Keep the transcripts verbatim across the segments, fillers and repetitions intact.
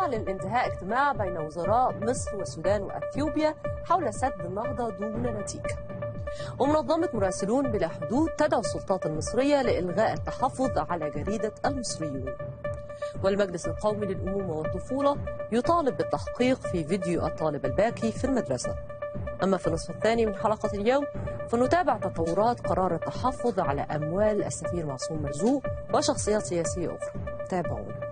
يعقل الانتهاء اجتماع بين وزراء مصر والسودان وأثيوبيا حول سد النهضة دون نتيجة. ومنظمة مراسلون بلا حدود تدعو السلطات المصرية لإلغاء التحفظ على جريدة المصريون. والمجلس القومي للأمومة والطفولة يطالب بالتحقيق في فيديو الطالب الباكي في المدرسة. أما في النصف الثاني من حلقة اليوم فنتابع تطورات قرار التحفظ على أموال السفير معصوم مرزوق وشخصيات سياسية أخرى. تابعونا.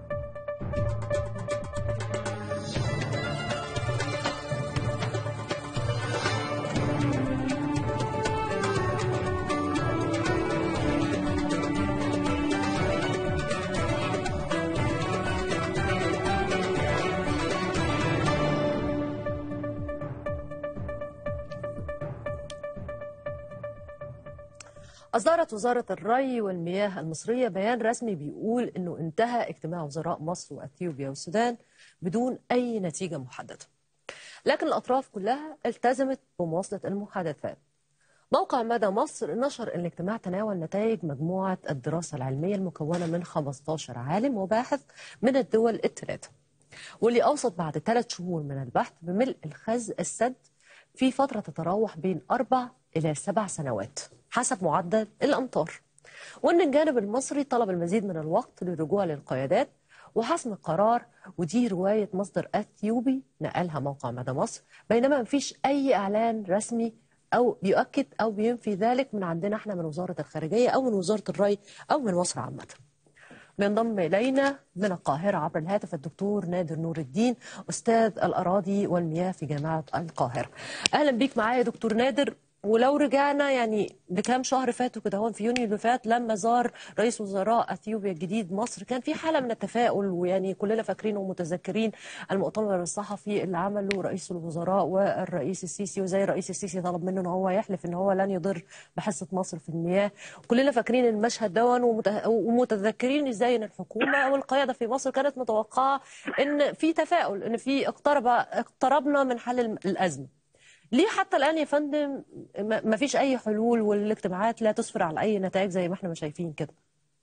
أصدرت وزارة الري والمياه المصرية بيان رسمي بيقول إنه انتهى اجتماع وزراء مصر وأثيوبيا والسودان بدون أي نتيجة محددة. لكن الأطراف كلها التزمت بمواصلة المحادثات. موقع مدى مصر نشر أن الاجتماع تناول نتائج مجموعة الدراسة العلمية المكونة من خمسة عشر عالم وباحث من الدول الثلاثة، واللي أوصت بعد ثلاث شهور من البحث بملء الخز السد في فترة تتراوح بين أربع إلى سبع سنوات حسب معدل الأمطار، وأن الجانب المصري طلب المزيد من الوقت للرجوع للقيادات وحسم القرار. ودي رواية مصدر أثيوبي نقلها موقع مدى مصر، بينما مفيش أي إعلان رسمي أو بيؤكد أو بينفي ذلك من عندنا احنا من وزارة الخارجية أو من وزارة الري أو من مصر عامة. بينضم إلينا من القاهرة عبر الهاتف الدكتور نادر نور الدين، أستاذ الأراضي والمياه في جامعة القاهرة. أهلا بيك معايا يا دكتور نادر. ولو رجعنا يعني بكام شهر فاتوا كده، هون في يونيو اللي فات لما زار رئيس وزراء اثيوبيا الجديد مصر، كان في حاله من التفاؤل، ويعني كلنا فاكرين ومتذكرين المؤتمر الصحفي اللي عمله رئيس الوزراء والرئيس السيسي، وزي الرئيس السيسي طلب منه ان هو يحلف ان هو لن يضر بحصه مصر في المياه. كلنا فاكرين المشهد ده ومتذكرين ازاي ان الحكومه والقياده في مصر كانت متوقعه ان في تفاؤل، ان في اقترب اقتربنا من حل الازمه. ليه حتى الآن يا فندم ما فيش أي حلول والاجتماعات لا تسفر على أي نتائج زي ما احنا ما شايفين كده؟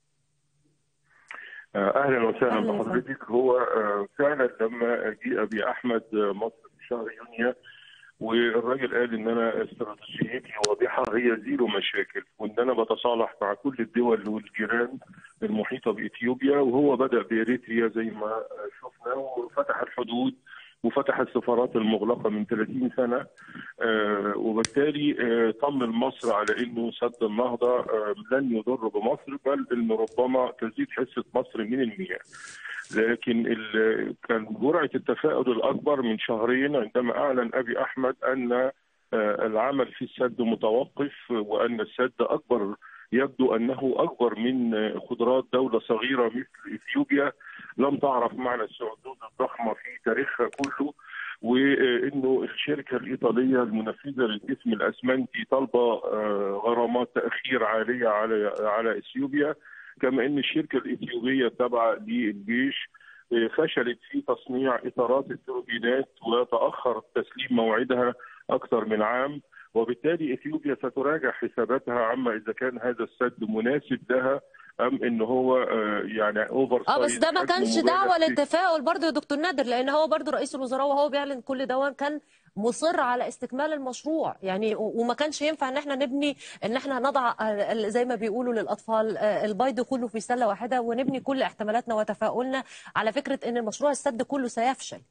أهلا وسهلا بحضرتك. هو فعلا لما جه أبي أحمد مصر في شهر يونيو والراجل قال إن أنا استراتيجيتي واضحة هي زيرو مشاكل، وإن أنا بتصالح مع كل الدول والجيران المحيطة بإثيوبيا، وهو بدأ بإريتريا زي ما شفنا وفتح الحدود وفتح السفارات المغلقة من ثلاثين سنة، آه وبالتالي آه طمن مصر على أنه سد النهضة آه لن يضر بمصر، بل أنه ربما تزيد حصة مصر من المياه. لكن كان جرعة التفاؤل الأكبر من شهرين عندما أعلن أبي أحمد أن آه العمل في السد متوقف، وأن السد أكبر، يبدو أنه أكبر من قدرات دولة صغيرة مثل إثيوبيا لم تعرف معنى السدود الضخمة في تاريخها كله، وإنه الشركة الإيطالية المنفذة للقسم الأسمنتي طالبة غرامات تأخير عالية على على إثيوبيا، كما إن الشركة الإثيوبية التابعة للجيش فشلت في تصنيع إطارات التوربينات وتأخر تسليم موعدها أكثر من عام، وبالتالي اثيوبيا ستراجع حساباتها عما اذا كان هذا السد مناسب لها ام ان هو يعني اوفر اه بس ده ما كانش دعوه للتفاؤل برضه يا دكتور نادر، لان هو برضه رئيس الوزراء وهو بيعلن كل ده كان مصر على استكمال المشروع يعني، وما كانش ينفع ان احنا نبني ان احنا نضع زي ما بيقولوا للاطفال البيض كله في سله واحده ونبني كل احتمالاتنا وتفاؤلنا على فكره ان المشروع السد كله سيفشل.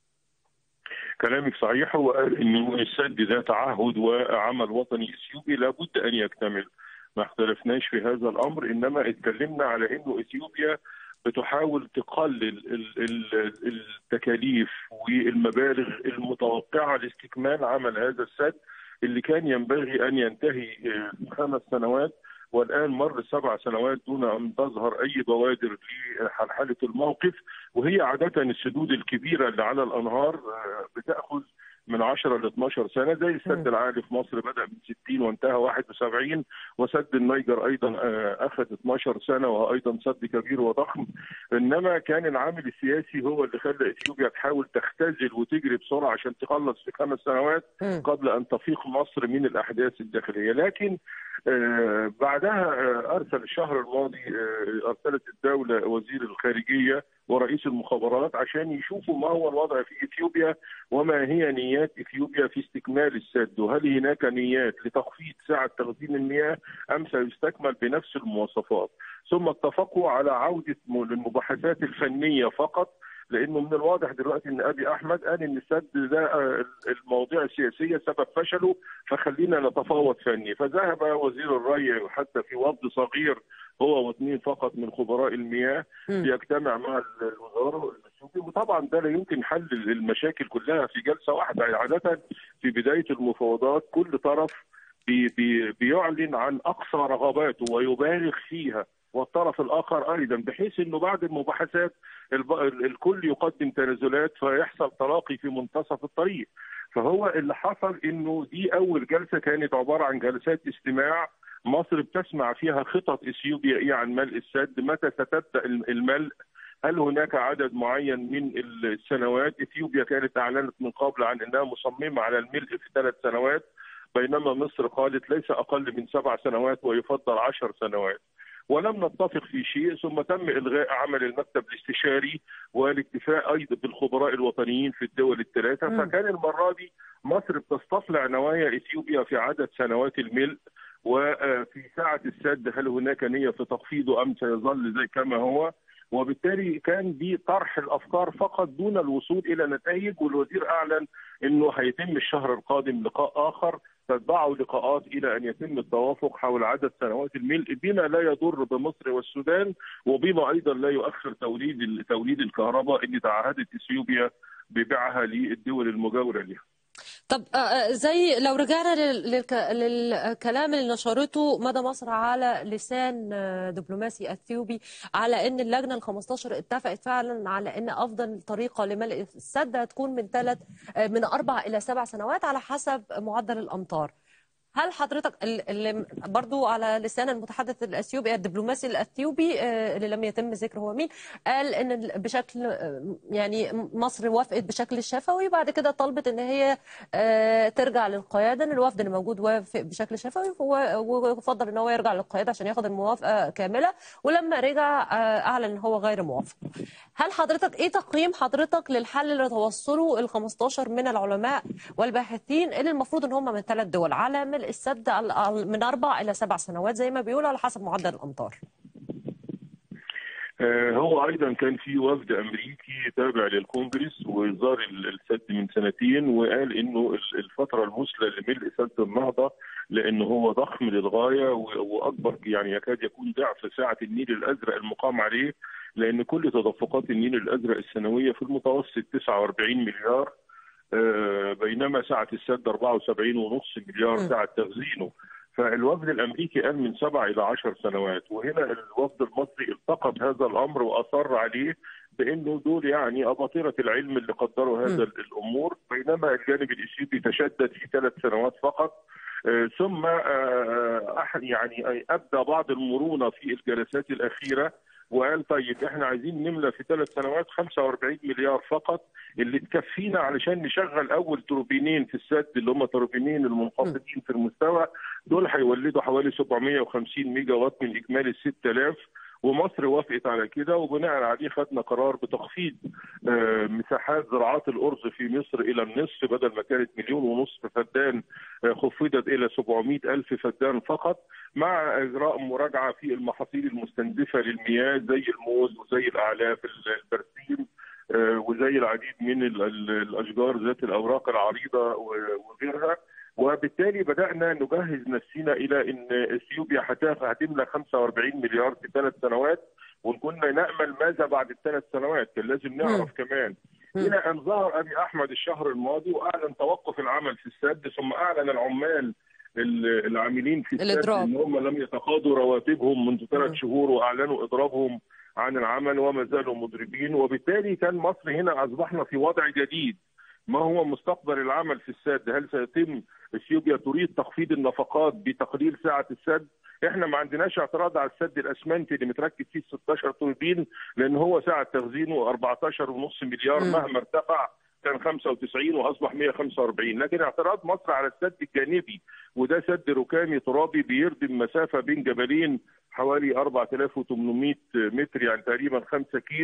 كلامك صحيح، هو قال انه السد ده تعهد وعمل وطني اثيوبي لابد ان يكتمل، ما اختلفناش في هذا الامر، انما اتكلمنا على انه اثيوبيا بتحاول تقلل التكاليف والمبالغ المتوقعه لاستكمال عمل هذا السد اللي كان ينبغي ان ينتهي في خمس سنوات، والآن مر سبع سنوات دون أن تظهر أي بوادر لحلحلة الموقف. وهي عادة السدود الكبيرة اللي على الأنهار بتأخذ من عشرة ل اثناشر سنة، زي السد العالي في مصر بدأ من ستين وانتهى واحد وسبعين، وسد النيجر أيضا أخذ اثناشر سنة وهو أيضا سد كبير وضخم. إنما كان العامل السياسي هو اللي خلى إثيوبيا تحاول تختزل وتجري بسرعة عشان تخلص في خمس سنوات قبل أن تفيق مصر من الأحداث الداخلية. لكن بعدها أرسل الشهر الماضي أرسلت الدولة وزير الخارجية ورئيس المخابرات عشان يشوفوا ما هو الوضع في اثيوبيا وما هي نيات اثيوبيا في استكمال السد، وهل هناك نيات لتخفيض سعه تخزين المياه ام سيستكمل بنفس المواصفات. ثم اتفقوا على عوده المباحثات الفنيه فقط، لانه من الواضح دلوقتي ان ابي احمد قال ان السد ده المواضيع السياسيه سبب فشله، فخلينا نتفاوض فني. فذهب وزير الري حتى في وفد صغير هو واثنين فقط من خبراء المياه بيجتمع مع الوزاره الاثيوبي، وطبعا ده لا يمكن حل المشاكل كلها في جلسه واحده. عاده في بدايه المفاوضات كل طرف بي بي بيعلن عن اقصى رغباته ويبالغ فيها، والطرف الاخر ايضا، بحيث انه بعد المباحثات الكل يقدم تنازلات فيحصل تلاقي في منتصف الطريق. فهو اللي حصل انه دي اول جلسه كانت عباره عن جلسات استماع، مصر بتسمع فيها خطط اثيوبيا ايه عن ملء السد، متى ستبدا الملء، هل هناك عدد معين من السنوات. اثيوبيا كانت اعلنت من قبل عن انها مصممه على الملء في ثلاث سنوات، بينما مصر قالت ليس اقل من سبع سنوات ويفضل عشر سنوات. ولم نتفق في شيء، ثم تم الغاء عمل المكتب الاستشاري والاكتفاء ايضا بالخبراء الوطنيين في الدول الثلاثه. م. فكان المره دي مصر بتستطلع نوايا اثيوبيا في عدد سنوات الملء وفي سعه السد، هل هناك نيه في تخفيضه ام سيظل زي كما هو. وبالتالي كان دي طرح الافكار فقط دون الوصول الى نتائج. والوزير اعلن انه هيتم الشهر القادم لقاء اخر تتبعه لقاءات الى ان يتم التوافق حول عدد سنوات الملء، بما لا يضر بمصر والسودان، وبما ايضا لا يؤخر توليد توليد الكهرباء اللي تعهدت اثيوبيا ببيعها للدول المجاوره لها. طب زي لو رجعنا للكلام اللي نشرته مدى مصر على لسان دبلوماسي اثيوبي على ان اللجنه الخمستاشر اتفقت فعلا على ان افضل طريقه لملء السد هتكون من ثلاث من اربع الى سبع سنوات على حسب معدل الامطار. هل حضرتك اللي برضو على لسان المتحدث الاثيوبي الدبلوماسي الاثيوبي اللي لم يتم ذكره هو مين، قال ان بشكل يعني مصر وافقت بشكل شفوي، بعد كده طلبت ان هي ترجع للقياده، ان الوفد اللي موجود وافق بشكل شفوي وفضل ان هو يرجع للقياده عشان ياخد الموافقه كامله، ولما رجع اعلن ان هو غير موافق. هل حضرتك ايه تقييم حضرتك للحل اللي توصله ال خمستاشر من العلماء والباحثين اللي المفروض ان هم من ثلاث دول على ملء السد من اربع الى سبع سنوات زي ما بيقولوا على حسب معدل الامطار؟ هو ايضا كان في وفد امريكي تابع للكونجرس وزار السد من سنتين، وقال انه الفتره المثلى لملء سد النهضه لانه هو ضخم للغايه واكبر، يعني يكاد يكون ضعف سعه النيل الازرق المقام عليه، لان كل تدفقات النيل الازرق السنويه في المتوسط تسعة وأربعين مليار، بينما سعه السد أربعة وسبعين ونص مليار سعه تخزينه. فالوفد الامريكي قال من سبع الى عشر سنوات، وهنا الوفد المصري التقط هذا الامر واصر عليه بانه دول يعني اباطره العلم اللي قدروا هذا م. الامور، بينما الجانب الاثيوبي تشدد في ثلاث سنوات فقط. آه ثم آه يعني ابدى بعض المرونه في الجلسات الاخيره وقال طيب احنا عايزين نملى في ثلاث سنوات خمسة وأربعين مليار فقط اللي تكفينا علشان نشغل اول توربينين في السد اللي هم توربينين المنخفضين في المستوى، دول هيولدوا حوالي سبعمائة وخمسين ميجا وات من اجمالي ال ستة آلاف، ومصر وافقت على كده، وبناء عليه خدنا قرار بتخفيض مساحات زراعات الارز في مصر الى النصف، بدل ما كانت مليون ونصف فدان خفضت الى سبعمائة الف فدان فقط، مع اجراء مراجعه في المحاصيل المستنزفه للمياه زي الموز وزي الاعلاف البرسيم وزي العديد من الاشجار ذات الاوراق العريضه وغيرها. وبالتالي بدانا نجهز نفسنا الى ان اثيوبيا هتملى خمسة وأربعين مليار في ثلاث سنوات، وكنا نامل ماذا بعد الثلاث سنوات، كان لازم نعرف م. كمان الى ان ظهر ابي احمد الشهر الماضي واعلن توقف العمل في السد، ثم اعلن العمال العاملين في السد ان هم لم يتقاضوا رواتبهم منذ ثلاث شهور واعلنوا اضرابهم عن العمل وما زالوا مضربين. وبالتالي كان مصر هنا اصبحنا في وضع جديد، ما هو مستقبل العمل في السد؟ هل سيتم اثيوبيا تريد تخفيض النفقات بتقليل سعه السد؟ احنا ما عندناش اعتراض على السد الاسمنتي اللي متركب فيه ستاشر توربين، لان هو سعه تخزينه أربعة عشر ونص مليار، مهما ارتفع كان خمسة وتسعين واصبح مئة وخمسة وأربعين. لكن اعتراض مصر على السد الجانبي، وده سد ركامي ترابي بيردم مسافه بين جبلين حوالي أربعة آلاف وثمانمائة متر، يعني تقريبا خمسة كيلو،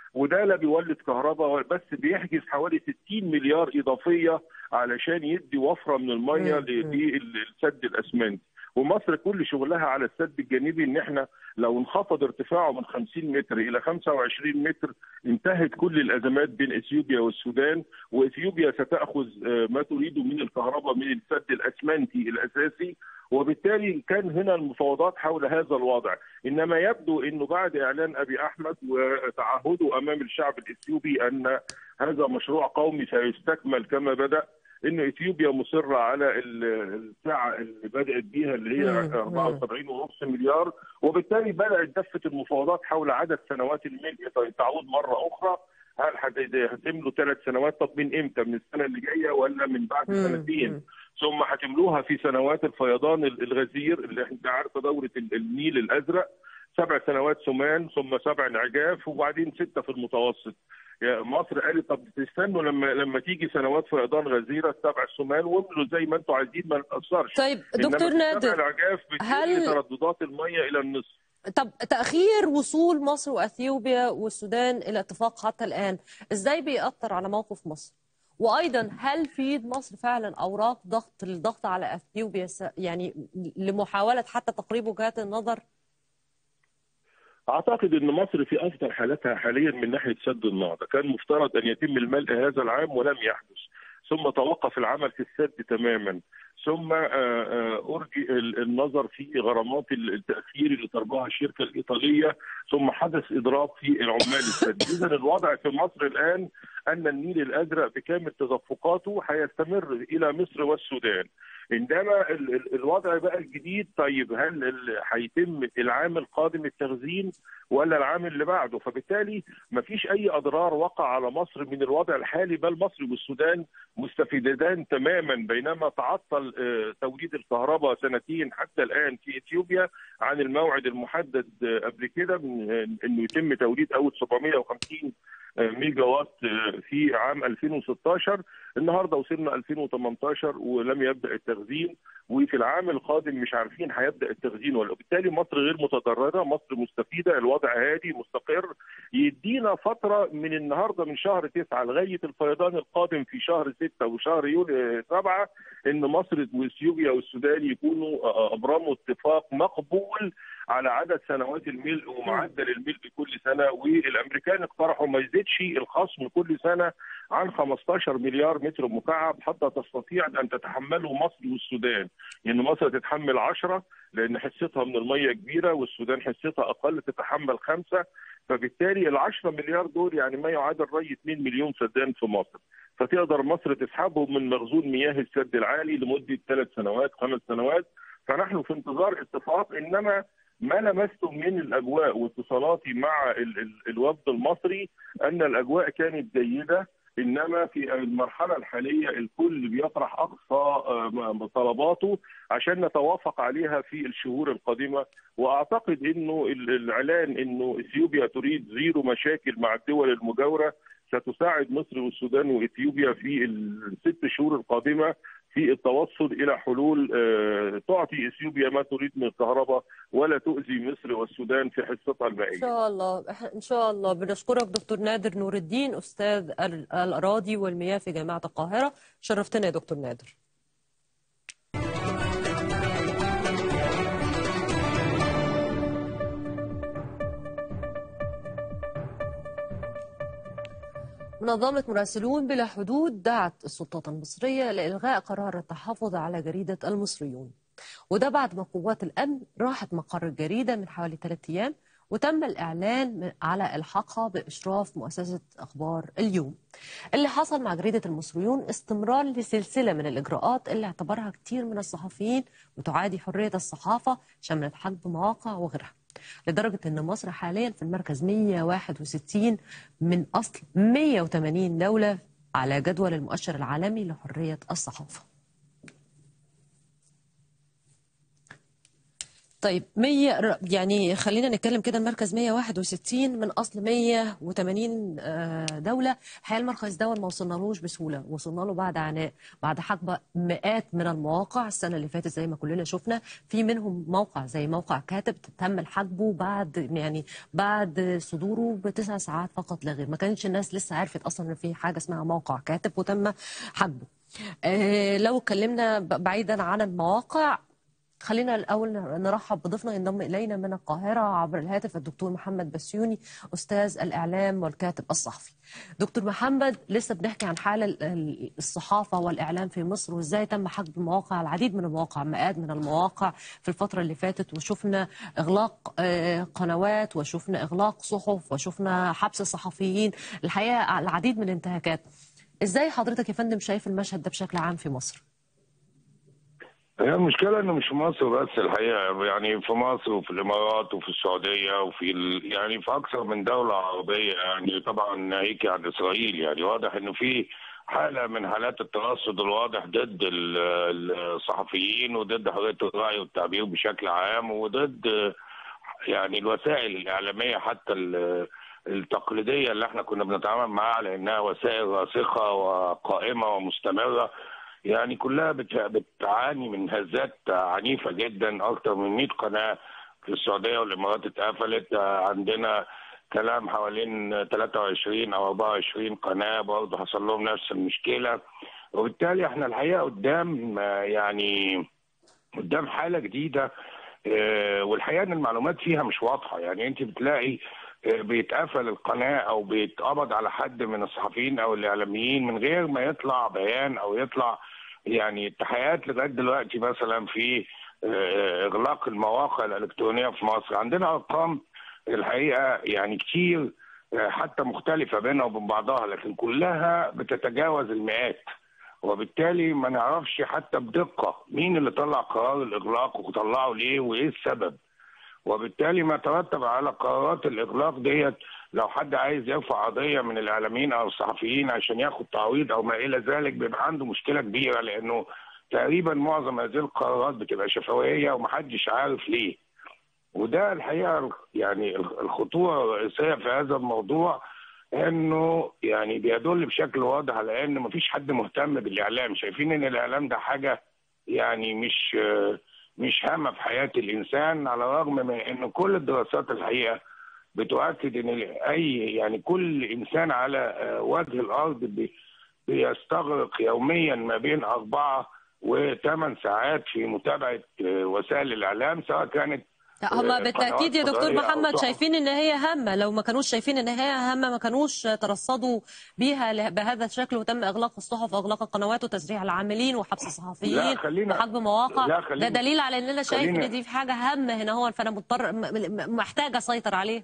وده لا بيولد كهرباء بس بيحجز حوالي ستين مليار اضافيه علشان يدي وفره من الميه للسد الاسمنتي. ومصر كل شغلها على السد الجانبي ان احنا لو انخفض ارتفاعه من خمسين متر الى خمسة وعشرين متر انتهت كل الازمات بين اثيوبيا والسودان، واثيوبيا ستاخذ ما تريده من الكهرباء من السد الاسمنتي الاساسي، وبالتالي كان هنا المفاوضات حول هذا الوضع. انما يبدو انه بعد اعلان ابي احمد وتعهده امام الشعب الاثيوبي ان هذا مشروع قومي سيستكمل كما بدا، ان اثيوبيا مصره على الساعه اللي بدات بيها اللي هي أربعة وسبعين فاصلة خمسة مليار، وبالتالي بدات دفه المفاوضات حول عدد سنوات الملء تعود مره اخرى. هل هتملوا ثلاث سنوات؟ طب من امتى؟ من السنه اللي جايه ولا من بعد سنتين؟ ثم هتملوها في سنوات الفيضان الغزير اللي انت عارفه دوره النيل الازرق، سبع سنوات سمان ثم سبع انعجاف وبعدين سته في المتوسط. مصر قالت طب تستنوا لما لما تيجي سنوات فيضان غزيره السبع السمان واملوا زي ما انتم عايزين ما نتاثرش. طيب دكتور نادر، الانعجاف بتقل ترددات الميه الى النصف. طب تاخير وصول مصر واثيوبيا والسودان الى اتفاق حتى الان ازاي بيأثر على موقف مصر؟ وايضا هل في ايد مصر فعلا اوراق ضغط للضغط على اثيوبيا يعني لمحاوله حتى تقريب وجهات النظر؟ اعتقد ان مصر في افضل حالاتها حاليا من ناحيه سد النهضه، كان مفترض ان يتم الملء هذا العام ولم يحدث، ثم توقف العمل في السد تماما، ثم ارجئ النظر في غرامات التاخير اللي طلبها الشركه الايطاليه، ثم حدث اضراب في العمال السد. اذا الوضع في مصر الان ان النيل الازرق بكامل تدفقاته هيستمر الى مصر والسودان. انما الوضع بقى الجديد، طيب هل هيتم العام القادم التخزين ولا العام اللي بعده؟ فبالتالي ما فيش اي اضرار وقع على مصر من الوضع الحالي، بل مصر والسودان مستفيدان تماما، بينما تعطل توليد الكهرباء سنتين حتى الان في اثيوبيا عن الموعد المحدد قبل كده انه يتم توليد اول سبعمائة وخمسين ميجا وات في عام ألفين وستة عشر. النهارده وصلنا ألفين وثمانية عشر ولم يبدا التخزين، وفي العام القادم مش عارفين هيبدا التخزين ولا. بالتالي مصر غير متضرره، مصر مستفيده، الوضع هادي مستقر. يدينا فتره من النهارده من شهر تسعة لغايه الفيضان القادم في شهر ستة وشهر يوليو سبعة ان مصر واثيوبيا والسودان يكونوا ابرموا اتفاق مقبول على عدد سنوات الملء ومعدل الملء كل سنه، والامريكان اقترحوا ما يزيدش الخصم كل سنه عن خمستاشر مليار متر مكعب حتى تستطيع ان تتحمله مصر والسودان. لان يعني مصر تتحمل عشرة لان حصتها من الميه كبيره، والسودان حصتها اقل تتحمل خمسة، فبالتالي ال عشرة مليار دول يعني ما يعادل ري اثنين مليون فدان في مصر، فتقدر مصر تسحبهم من مخزون مياه السد العالي لمده ثلاث سنوات خمس سنوات. فنحن في انتظار اتفاق. انما ما لمسته من الاجواء واتصالاتي مع ال ال الوفد المصري ان الاجواء كانت جيده، انما في المرحله الحاليه الكل بيطرح اقصى طلباته عشان نتوافق عليها في الشهور القادمه. واعتقد انه الاعلان انه اثيوبيا تريد زيرو مشاكل مع الدول المجاوره ستساعد مصر والسودان واثيوبيا في الست شهور القادمه في التوصل الى حلول تعطي اثيوبيا ما تريد من الكهرباء ولا تؤذي مصر والسودان في حصتها المائيه. ان شاء الله ان شاء الله. بنشكرك دكتور نادر نور الدين، استاذ الاراضي والمياه في جامعه القاهره. شرفتنا يا دكتور نادر. منظمة مراسلون بلا حدود دعت السلطات المصرية لإلغاء قرار التحفظ على جريدة المصريون، وده بعد ما قوات الأمن راحت مقر الجريدة من حوالي ثلاثة أيام وتم الإعلان على إلحاقها بإشراف مؤسسة أخبار اليوم. اللي حصل مع جريدة المصريون استمرار لسلسلة من الإجراءات اللي اعتبرها كتير من الصحفيين بتعادي حرية الصحافة، شملت حجب مواقع وغيرها، لدرجة أن مصر حاليا في المركز مئة وواحد وستين من أصل مئة وثمانين دولة على جدول المؤشر العالمي لحرية الصحافة. طيب مية يعني خلينا نتكلم كده، المركز مية وواحد وستين من اصل مية وتمانين دوله. الحقيقه المركز ده ما وصلنالوش بسهوله، وصلنا له بعد عناء، بعد حقبه مئات من المواقع. السنه اللي فاتت زي ما كلنا شفنا، في منهم موقع زي موقع كاتب تم حجبه بعد يعني بعد صدوره بتسع ساعات فقط لا غير. ما كانتش الناس لسه عرفت اصلا ان في حاجه اسمها موقع كاتب وتم حجبه. آه لو اتكلمنا بعيدا عن المواقع، خلينا الأول نرحب بضيفنا ينضم إلينا من القاهرة عبر الهاتف الدكتور محمد بسيوني، أستاذ الإعلام والكاتب الصحفي. دكتور محمد، لسه بنحكي عن حال الصحافة والإعلام في مصر، وإزاي تم حجب مواقع، العديد من المواقع، مئات من المواقع في الفترة اللي فاتت، وشفنا إغلاق قنوات، وشفنا إغلاق صحف، وشفنا حبس صحفيين، الحقيقة العديد من الانتهاكات. إزاي حضرتك يا فندم شايف المشهد ده بشكل عام في مصر؟ هي المشكلة إنه مش في مصر بس الحقيقة، يعني في مصر وفي الإمارات وفي السعودية وفي ال... يعني في أكثر من دولة عربية، يعني طبعا ناهيك عن إسرائيل. يعني واضح إنه في حالة من حالات الترصد الواضح ضد الصحفيين وضد حرية الرأي والتعبير بشكل عام، وضد يعني الوسائل الإعلامية حتى التقليدية اللي احنا كنا بنتعامل معاها على إنها وسائل راسخة وقائمة ومستمرة. يعني كلها بتعاني من هزات عنيفة جدا. أكثر من مئة قناة في السعودية والإمارات اتقفلت. عندنا كلام حوالين ثلاثة وعشرين أو أربعة وعشرين قناة برضه حصل لهم نفس المشكلة. وبالتالي احنا الحقيقة قدام يعني قدام حالة جديدة، والحقيقة إن المعلومات فيها مش واضحة. يعني أنت بتلاقي بيتقفل القناة أو بيتقبض على حد من الصحفيين أو الإعلاميين من غير ما يطلع بيان أو يطلع يعني التحقيقات. لغاية دلوقتي مثلا في إغلاق المواقع الإلكترونية في مصر عندنا أرقام الحقيقة يعني كتير حتى مختلفة بينها وبين بعضها، لكن كلها بتتجاوز المئات. وبالتالي ما نعرفش حتى بدقة مين اللي طلع قرار الإغلاق وطلعه ليه وإيه السبب. وبالتالي ما ترتب على قرارات الإغلاق ديت، لو حد عايز يرفع قضية من الإعلاميين أو الصحفيين عشان ياخد تعويض أو ما إلى ذلك، بيبقى عنده مشكلة كبيرة، لأنه تقريبا معظم هذه القرارات بتبقى شفوية ومحدش عارف ليه. وده الحقيقة يعني الخطورة الرئيسية في هذا الموضوع، إنه يعني بيدل بشكل واضح على إن مفيش حد مهتم بالإعلام. شايفين إن الإعلام ده حاجة يعني مش مش هامة في حياة الإنسان، على الرغم من أن كل الدراسات الحقيقة بتؤكد أن أي يعني كل إنسان على وجه الأرض بيستغرق يوميا ما بين أربعة وثمان ساعات في متابعة وسائل الإعلام، سواء كانت هم بالتأكيد يا دكتور محمد شايفين ان هي هامة. لو ما كانوش شايفين ان هي هامة ما كانوش ترصدوا بيها بهذا الشكل، وتم اغلاق الصحف واغلاق القنوات وتسريح العاملين وحبس الصحفيين وحجب مواقع. ده دليل على ان انا شايف ان دي في حاجة هامة هنا، هو فانا مضطر محتاج اسيطر عليه.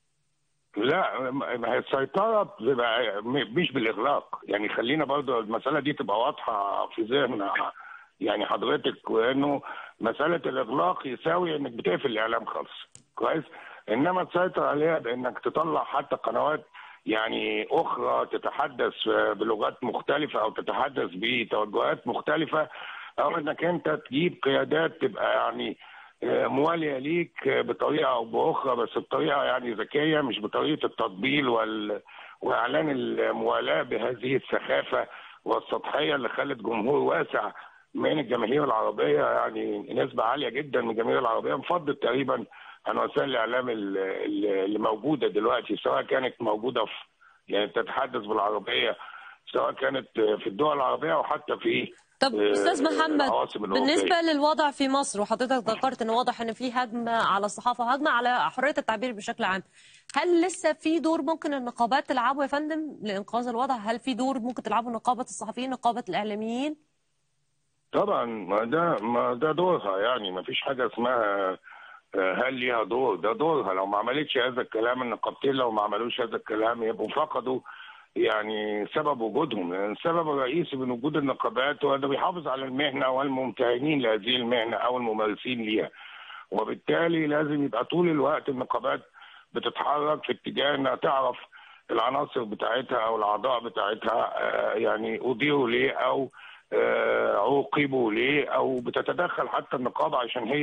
لا، ما هي السيطرة بتبقى مش بالاغلاق. يعني خلينا برضو المسألة دي تبقى واضحة في ذهن يعني حضرتك، وانه مساله الاغلاق يساوي انك بتقفل الاعلام خالص، كويس؟ انما تسيطر عليها بانك تطلع حتى قنوات يعني اخرى تتحدث بلغات مختلفه او تتحدث بتوجهات مختلفه، او انك انت تجيب قيادات تبقى يعني مواليه ليك بطريقه او باخرى، بس بطريقه يعني ذكيه، مش بطريقه التطبيل وال... واعلان الموالاه بهذه السخافه والسطحيه اللي خلت جمهور واسع من الجماهير العربيه، يعني نسبه عاليه جدا من الجماهير العربيه انفضت تقريبا عن وسائل الاعلام اللي موجوده دلوقتي، سواء كانت موجوده في يعني تتحدث بالعربيه، سواء كانت في الدول العربيه او حتى في طب استاذ محمد، بالنسبه للوضع في مصر، وحضرتك ذكرت ان واضح ان في هجمه على الصحافه وهجمه على حريه التعبير بشكل عام، هل لسه في دور ممكن النقابات تلعبه يا فندم لانقاذ الوضع؟ هل في دور ممكن تلعبه نقابه الصحفيين، نقابه الاعلاميين؟ طبعا، ما ده ما ده دورها، يعني ما فيش حاجه اسمها هل ليها دور، ده دورها. لو ما عملتش هذا الكلام، النقابتين لو ما عملوش هذا الكلام يبقوا فقدوا يعني سبب وجودهم، لان السبب الرئيسي من وجود النقابات هو انه بيحافظ على المهنه والممتهنين لهذه المهنه او الممارسين ليها. وبالتالي لازم يبقى طول الوقت النقابات بتتحرك في اتجاه انها تعرف العناصر بتاعتها او الاعضاء بتاعتها يعني اضيروا ليه او عوقبوا ليه، او بتتدخل حتى النقابه عشان هي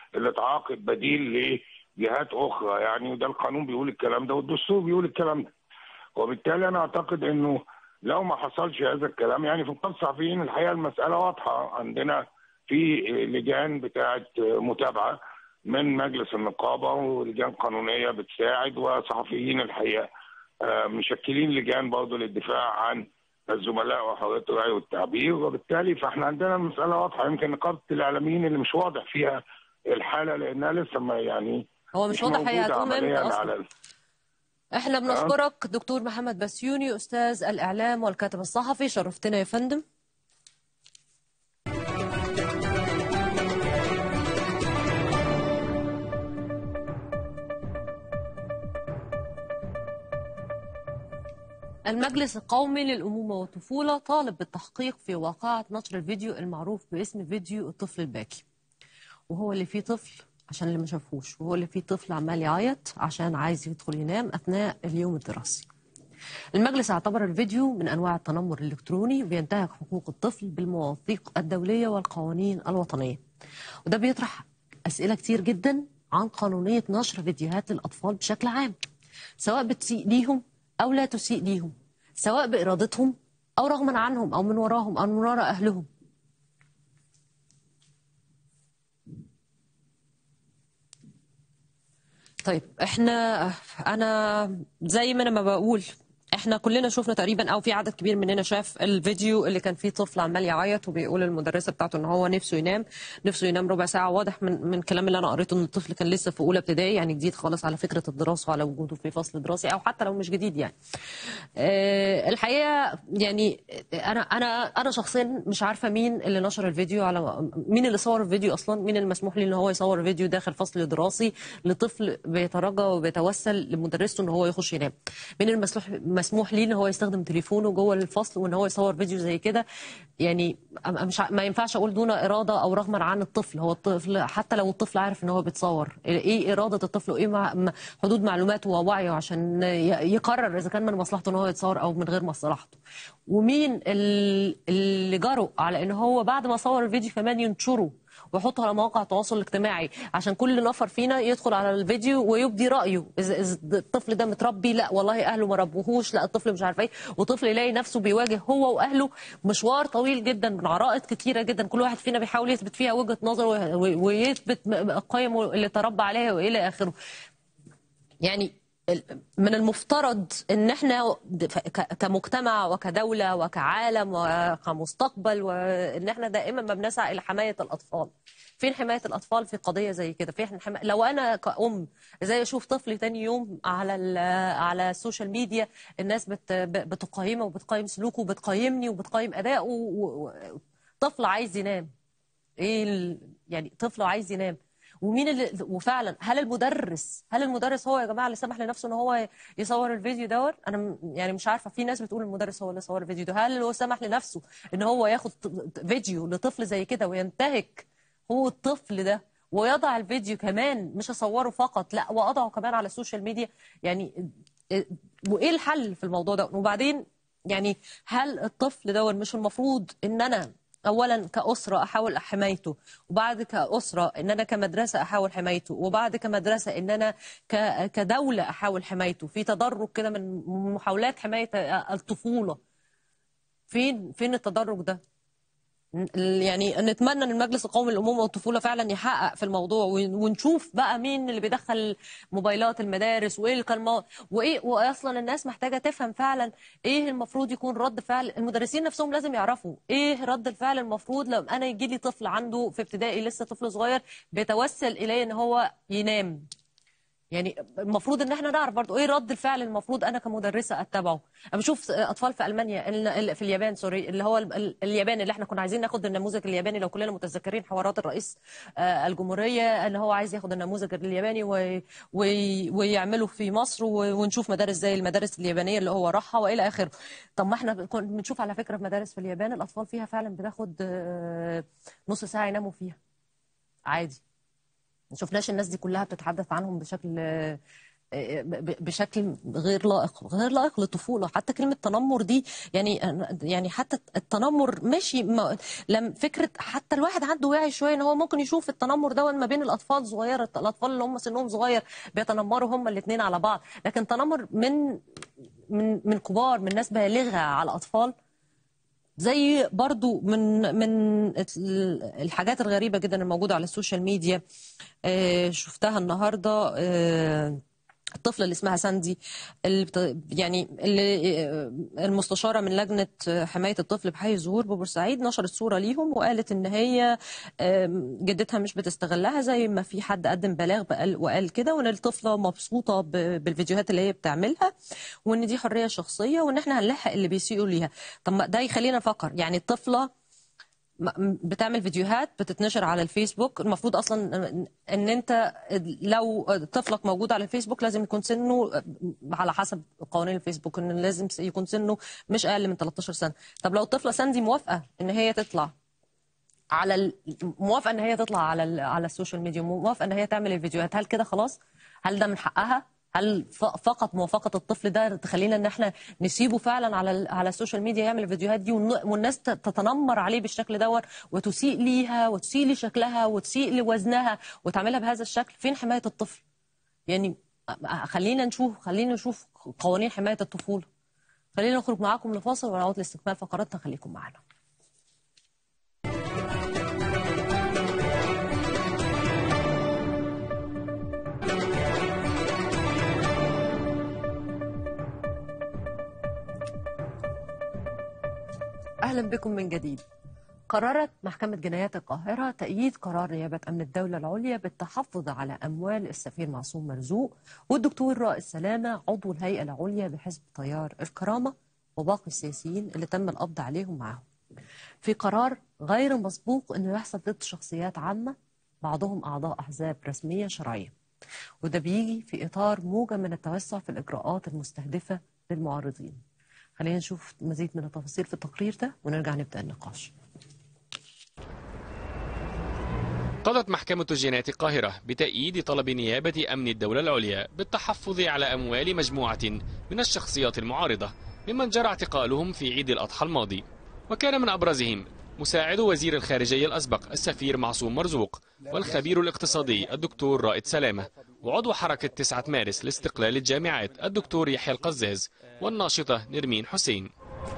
اللي تعاقد بديل لجهات اخرى يعني، وده القانون بيقول الكلام ده والدستور بيقول الكلام ده. وبالتالي انا اعتقد انه لو ما حصلش هذا الكلام يعني في نقابه الصحفيين الحقيقه المساله واضحه. عندنا في لجان بتاعه متابعه من مجلس النقابه ولجان قانونيه بتساعد، وصحفيين الحقيقه مشكلين لجان برضه للدفاع عن الزملاء وحريه الراي والتعبير. وبالتالي فاحنا عندنا المساله واضحه. يمكن نقابه الاعلاميين اللي مش واضح فيها الحاله لانها لسه ما يعني هو مش, مش واضح هي هتقوم امتى اصلا. احنا بنشكرك دكتور محمد بسيوني استاذ الاعلام والكاتب الصحفي، شرفتنا يا فندم. المجلس القومي للأمومة والطفولة طالب بالتحقيق في واقعة نشر الفيديو المعروف باسم فيديو الطفل الباكي، وهو اللي فيه طفل عشان اللي ما شافوش، وهو اللي فيه طفل عمال يعيط عشان عايز يدخل ينام أثناء اليوم الدراسي. المجلس اعتبر الفيديو من أنواع التنمر الإلكتروني وبينتهك حقوق الطفل بالمواثيق الدولية والقوانين الوطنية، وده بيطرح أسئلة كتير جدا عن قانونية نشر فيديوهات للأطفال بشكل عام، سواء بتسيء ليهم أو لا تسيء ليهم، سواء بإرادتهم أو رغما عنهم أو من وراهم أو من وراء أهلهم. طيب احنا أنا زي ما أنا ما بقول احنا كلنا شفنا تقريبا او في عدد كبير مننا شاف الفيديو اللي كان فيه طفل عمال يعيط وبيقول للمدرسه بتاعته ان هو نفسه ينام نفسه ينام ربع ساعه. واضح من من الكلام اللي انا قريته ان الطفل كان لسه في اولى ابتدائي، يعني جديد خالص على فكره الدراسه وعلى وجوده في فصل دراسي، او حتى لو مش جديد يعني. أه الحقيقه يعني انا انا انا شخصيا مش عارفه مين اللي نشر الفيديو، على مين اللي صور الفيديو اصلا، مين المسموح ليه ان هو يصور فيديو داخل فصل دراسي لطفل بيترجى وبيتوسل لمدرسته ان هو يخش ينام، مين المسموح مسموح ليه ان هو يستخدم تليفونه جوه الفصل وان هو يصور فيديو زي كده. يعني مش ما ينفعش اقول دون اراده او رغما عن الطفل. هو الطفل حتى لو الطفل عارف ان هو بيتصور، ايه اراده الطفل وايه مع حدود معلوماته ووعيه عشان يقرر اذا كان من مصلحته ان هو يتصور او من غير مصلحته. ومين اللي جرؤ على ان هو بعد ما صور الفيديو كمان ينشره ويحطه على مواقع التواصل الاجتماعي عشان كل نفر فينا يدخل على الفيديو ويبدي رايه، اذا الطفل ده متربي، لا والله اهله ما ربوهوش، لا الطفل مش عارف ايه، وطفل يلاقي نفسه بيواجه هو واهله مشوار طويل جدا من عرائض كتيره جدا، كل واحد فينا بيحاول يثبت فيها وجهه نظره ويثبت قيمه اللي تربى عليها والى اخره. يعني من المفترض ان احنا كمجتمع وكدوله وكعالم وكمستقبل وان احنا دائما ما بنسعى الى حمايه الاطفال. فين حمايه الاطفال في قضيه زي كده؟ فين حما... لو انا كأم ازاي اشوف طفلي تاني يوم على على السوشيال ميديا الناس بت... بتقيمه وبتقيم سلوكه وبتقيمني وبتقيم اداؤه و... طفل عايز ينام، ايه ال... يعني طفل عايز ينام، ومين اللي وفعلا هل المدرس هل المدرس هو يا جماعه اللي سمح لنفسه ان هو يصور الفيديو دوت؟ انا يعني مش عارفه، في ناس بتقول المدرس هو اللي صور الفيديو ده. هل هو سمح لنفسه ان هو ياخد فيديو لطفل زي كده وينتهك هو الطفل ده ويضع الفيديو كمان، مش اصوره فقط لا واضعه كمان على السوشيال ميديا؟ يعني وايه الحل في الموضوع ده؟ وبعدين يعني هل الطفل دوت مش المفروض ان انا اولا كاسره احاول حمايته، وبعد كاسره ان انا كمدرسه احاول حمايته، وبعد كمدرسه ان انا كدوله احاول حمايته، في تدرج كده من محاولات حمايه الطفوله. فين فين التدرج ده؟ يعني نتمنى ان المجلس القومي للامومه والطفوله فعلا يحقق في الموضوع، ونشوف بقى مين اللي بيدخل موبايلات المدارس وايه الكلمات وايه، واصلا الناس محتاجه تفهم فعلا ايه المفروض يكون رد فعل المدرسين نفسهم. لازم يعرفوا ايه رد الفعل المفروض لو انا يجي لي طفل عنده في ابتدائي لسه طفل صغير بيتوسل الي ان هو ينام. يعني المفروض ان احنا نعرف برضو ايه رد الفعل المفروض انا كمدرسه اتبعه. انا بشوف اطفال في المانيا في اليابان سوري اللي هو اليابان اللي احنا كنا عايزين ناخد النموذج الياباني، لو كلنا متذكرين حوارات الرئيس الجمهوريه ان هو عايز ياخد النموذج الياباني ويعمله في مصر ونشوف مدارس زي المدارس اليابانيه اللي هو راحها والى اخره. طب ما احنا بنشوف على فكره في مدارس في اليابان الاطفال فيها فعلا بتاخد نص ساعه يناموا فيها عادي. ما شفناش الناس دي كلها بتتحدث عنهم بشكل بشكل غير لائق غير لائق للطفوله. حتى كلمه تنمر دي يعني يعني حتى التنمر ماشي لم فكره حتى الواحد عنده وعي شويه ان هو ممكن يشوف التنمر ده ما بين الاطفال صغيره، الاطفال اللي هم سنهم صغير بيتنمروا هم الاثنين على بعض، لكن تنمر من من من كبار، من ناس بالغه على اطفال، زي برضو من من الحاجات الغريبه جدا الموجوده على السوشيال ميديا. شفتها النهارده، الطفله اللي اسمها ساندي، اللي بت... يعني اللي المستشاره من لجنه حمايه الطفل بحي الزهور ببورسعيد نشرت صوره ليهم وقالت ان هي جدتها مش بتستغلها زي ما في حد قدم بلاغ وقال كده، وان الطفله مبسوطه ب... بالفيديوهات اللي هي بتعملها، وان دي حريه شخصيه، وان احنا هنلحق اللي بيسيئوا ليها. طب ما ده يخلينا نفكر، يعني الطفله بتعمل فيديوهات بتتنشر على الفيسبوك، المفروض اصلا ان انت لو طفلك موجود على الفيسبوك لازم يكون سنه على حسب قوانين الفيسبوك ان لازم يكون سنه مش اقل من ثلاثة عشر سنه. طب لو الطفله ساندي موافقه ان هي تطلع على ال... موافقه ان هي تطلع على ال... على السوشيال ميديا، موافقه ان هي تعمل الفيديوهات، هل كده خلاص؟ هل ده من حقها؟ هل فقط موافقه الطفل ده تخلينا ان احنا نسيبه فعلا على على السوشيال ميديا يعمل الفيديوهات دي والناس تتنمر عليه بالشكل دوت وتسيء ليها وتسيء لشكلها وتسيء لوزنها وتعملها بهذا الشكل؟ فين حمايه الطفل؟ يعني خلينا نشوف خلينا نشوف قوانين حمايه الطفوله. خلينا نخرج معاكم لفاصل ونعود لاستكمال فقراتنا، خليكم معنا. أهلا بكم من جديد. قررت محكمة جنايات القاهرة تأييد قرار نيابة أمن الدولة العليا بالتحفظ على أموال السفير معصوم مرزوق والدكتور رائد سلامة عضو الهيئة العليا بحزب تيار الكرامة وباقي السياسيين اللي تم القبض عليهم معهم، في قرار غير مسبوق أنه يحصل ضد شخصيات عامة بعضهم أعضاء أحزاب رسمية شرعية، وده بيجي في إطار موجة من التوسع في الإجراءات المستهدفة للمعارضين. خلينا نشوف مزيد من التفاصيل في التقرير ده ونرجع نبدأ النقاش. قضت محكمة جنايات القاهرة بتأييد طلب نيابة أمن الدولة العليا بالتحفظ على أموال مجموعة من الشخصيات المعارضة ممن جرى اعتقالهم في عيد الأضحى الماضي، وكان من أبرزهم مساعد وزير الخارجية الأسبق السفير معصوم مرزوق، والخبير الاقتصادي الدكتور رائد سلامة، وعضو حركة تسعة مارس لاستقلال الجامعات الدكتور يحيى القزاز، والناشطة نرمين حسين.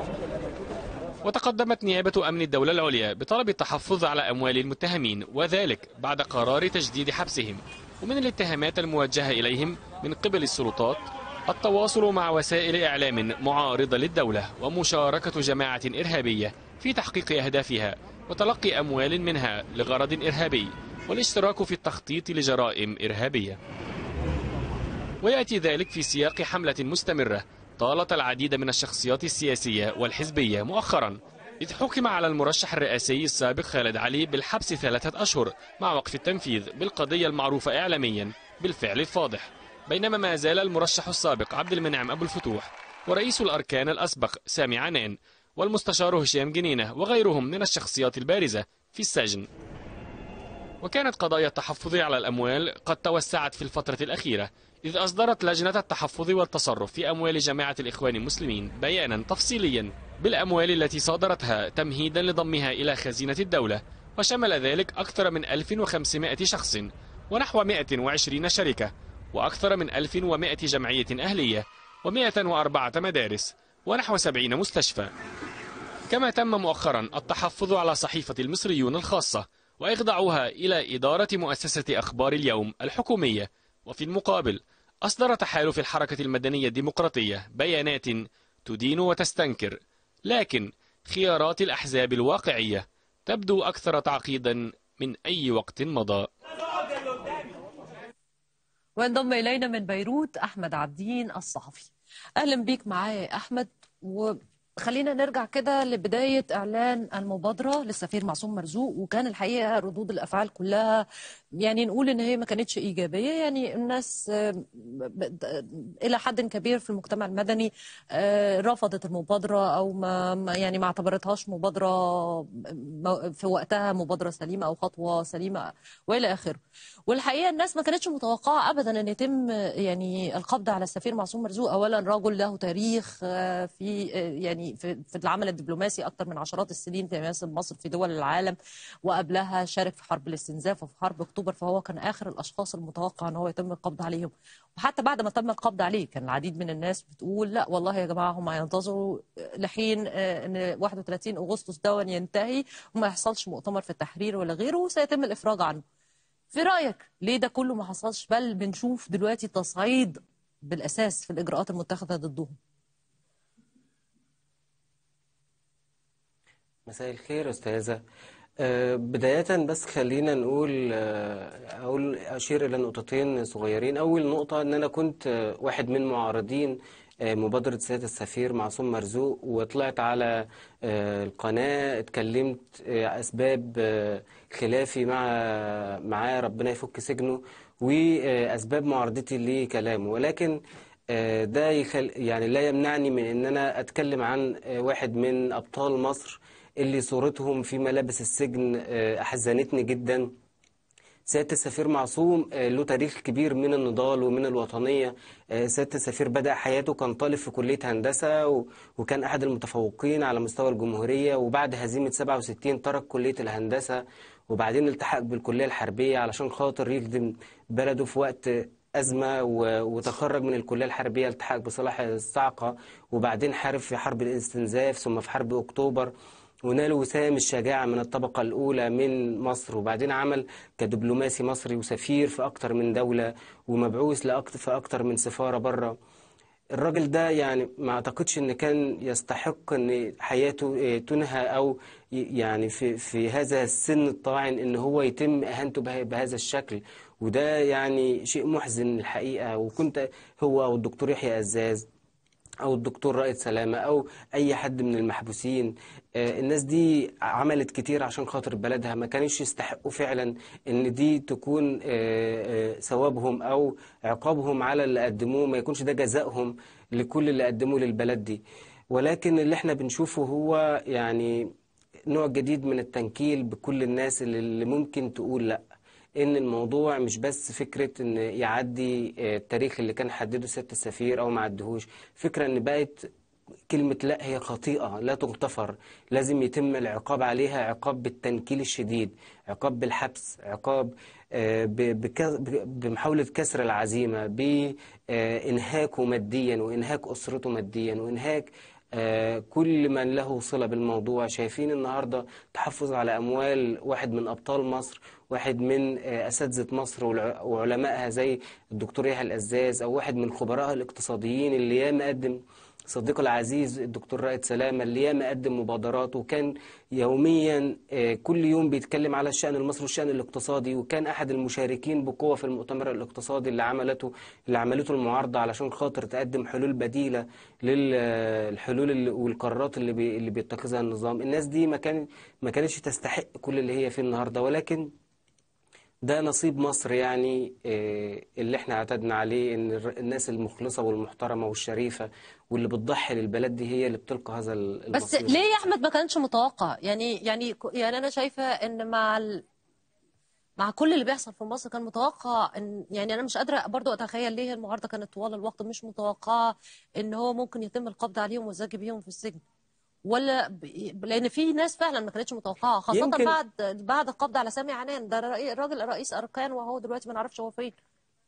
وتقدمت نيابة أمن الدولة العليا بطلب التحفظ على أموال المتهمين، وذلك بعد قرار تجديد حبسهم. ومن الاتهامات الموجهة إليهم من قبل السلطات التواصل مع وسائل إعلام معارضة للدولة ومشاركة جماعة إرهابية في تحقيق أهدافها وتلقي أموال منها لغرض إرهابي والاشتراك في التخطيط لجرائم إرهابية. ويأتي ذلك في سياق حملة مستمرة طالت العديد من الشخصيات السياسية والحزبية مؤخرا، إذ حكم على المرشح الرئاسي السابق خالد علي بالحبس ثلاثة أشهر مع وقف التنفيذ بالقضية المعروفة إعلاميا بالفعل الفاضح، بينما ما زال المرشح السابق عبد المنعم أبو الفتوح ورئيس الأركان الأسبق سامي عنان والمستشار هشام جنينة وغيرهم من الشخصيات البارزة في السجن. وكانت قضايا التحفظ على الأموال قد توسعت في الفترة الأخيرة، إذ أصدرت لجنة التحفظ والتصرف في أموال جماعة الإخوان المسلمين بيانا تفصيليا بالأموال التي صادرتها تمهيدا لضمها إلى خزينة الدولة، وشمل ذلك أكثر من ألف وخمسمائة شخص ونحو مائة وعشرين شركة وأكثر من ألف ومائة جمعية أهلية ومائة وأربعة مدارس ونحو سبعين مستشفى. كما تم مؤخرا التحفظ على صحيفة المصريون الخاصة وإخضاعها إلى إدارة مؤسسة أخبار اليوم الحكومية. وفي المقابل أصدر تحالف الحركة المدنية الديمقراطية بيانات تدين وتستنكر، لكن خيارات الأحزاب الواقعية تبدو أكثر تعقيدا من أي وقت مضى. وانضم إلينا من بيروت أحمد عبدين الصحفي. أهلا بيك معايا يا أحمد. وخلينا نرجع كده لبداية إعلان المبادرة للسفير معصوم مرزوق، وكان الحقيقة ردود الأفعال كلها يعني نقول ان هي ما كانتش ايجابيه. يعني الناس الى حد كبير في المجتمع المدني رفضت المبادره، او ما يعني ما اعتبرتهاش مبادره في وقتها مبادره سليمه او خطوه سليمه والى اخره. والحقيقه الناس ما كانتش متوقعه ابدا ان يتم يعني القبض على السفير معصوم مرزوق. اولا رجل له تاريخ في يعني في في العمل الدبلوماسي اكثر من عشرات السنين بيمثل مصر في دول العالم، وقبلها شارك في حرب الاستنزاف وفي حرب اكتوبر، فهو كان اخر الاشخاص المتوقع ان هو يتم القبض عليهم. وحتى بعد ما تم القبض عليه كان العديد من الناس بتقول لا والله يا جماعه هم هينتظروا لحين ان واحد وثلاثين اغسطس ده ينتهي وما يحصلش مؤتمر في التحرير ولا غيره وسيتم الافراج عنه. في رايك ليه ده كله ما حصلش، بل بنشوف دلوقتي تصعيد بالاساس في الاجراءات المتخذه ضدهم؟ مساء الخير أستاذة. بداية بس خلينا نقول أقول أشير إلى نقطتين صغيرين. أول نقطة أن أنا كنت واحد من معارضين مبادرة سيادة السفير معصوم مرزوق، وطلعت على القناة اتكلمت أسباب خلافي مع معاه ربنا يفك سجنه وأسباب معارضتي لكلامه، ولكن ده يخل يعني لا يمنعني من أن أنا أتكلم عن واحد من أبطال مصر اللي صورتهم في ملابس السجن أحزنتني جدا. سيادة السفير معصوم له تاريخ كبير من النضال ومن الوطنية. سيادة السفير بدأ حياته كان طالب في كلية هندسة وكان أحد المتفوقين على مستوى الجمهورية، وبعد هزيمة سبعة وستين ترك كلية الهندسة وبعدين التحق بالكلية الحربية علشان خاطر يخدم بلده في وقت أزمة، وتخرج من الكلية الحربية التحق بصلاح الصعقة، وبعدين حارب في حرب الاستنزاف ثم في حرب أكتوبر ونال وسام الشجاعة من الطبقة الأولى من مصر، وبعدين عمل كدبلوماسي مصري وسفير في أكتر من دولة ومبعوث لأكتر في أكتر من سفارة بره. الراجل ده يعني ما أعتقدش إن كان يستحق إن حياته تنهى أو يعني في في هذا السن الطاعن إن هو يتم إهانته بهذا الشكل، وده يعني شيء محزن الحقيقة. وكنت هو أو الدكتور يحيى عزاز أو الدكتور رائد سلامة أو أي حد من المحبوسين، الناس دي عملت كتير عشان خاطر بلدها، ما كانش يستحقوا فعلا إن دي تكون ثوابهم أو عقابهم على اللي قدموه، ما يكونش ده جزائهم لكل اللي قدموه للبلد دي. ولكن اللي احنا بنشوفه هو يعني نوع جديد من التنكيل بكل الناس اللي ممكن تقول لأ، ان الموضوع مش بس فكرة ان يعدي التاريخ اللي كان حدده سيادة السفير او ما عدهوش، فكرة ان بقت كلمة لا هي خطيئة لا تغتفر، لازم يتم العقاب عليها عقاب بالتنكيل الشديد، عقاب بالحبس، عقاب بمحاولة كسر العزيمة، بإنهاكه ماديا وإنهاك أسرته ماديا وإنهاك كل من له صلة بالموضوع. شايفين النهاردة تحفظ على أموال واحد من أبطال مصر، واحد من أساتذة مصر وعلمائها زي الدكتور يحيى العزاز، أو واحد من خبراء الاقتصاديين اللي ياما قدم صديقه العزيز الدكتور رائد سلامة اللي ياما قدم مبادرات وكان يوميا كل يوم بيتكلم على الشأن المصري والشأن الاقتصادي، وكان أحد المشاركين بقوة في المؤتمر الاقتصادي اللي عملته اللي عملته المعارضة علشان خاطر تقدم حلول بديلة للحلول والقرارات اللي بي اللي بيتخذها النظام. الناس دي ما كان ما كانتش تستحق كل اللي هي فيه النهارده، ولكن ده نصيب مصر يعني اللي احنا اعتدنا عليه، ان الناس المخلصة والمحترمة والشريفة واللي بتضحي للبلد دي هي اللي بتلقى هذا المصير. بس ليه يا احمد ما كانش متوقع؟ يعني يعني يعني انا شايفة ان مع ال... مع كل اللي بيحصل في مصر كان متوقع ان يعني انا مش قادرة برضو اتخيل ليه المعارضة كانت طوال الوقت مش متوقعة ان هو ممكن يتم القبض عليهم والزج بيهم في السجن، ولا ب... لان في ناس فعلا ما كانتش متوقعه، خاصه يمكن... بعد بعد القبض على سامي عنان، ده الراجل رئيس اركان وهو دلوقتي ما نعرفش هو فين.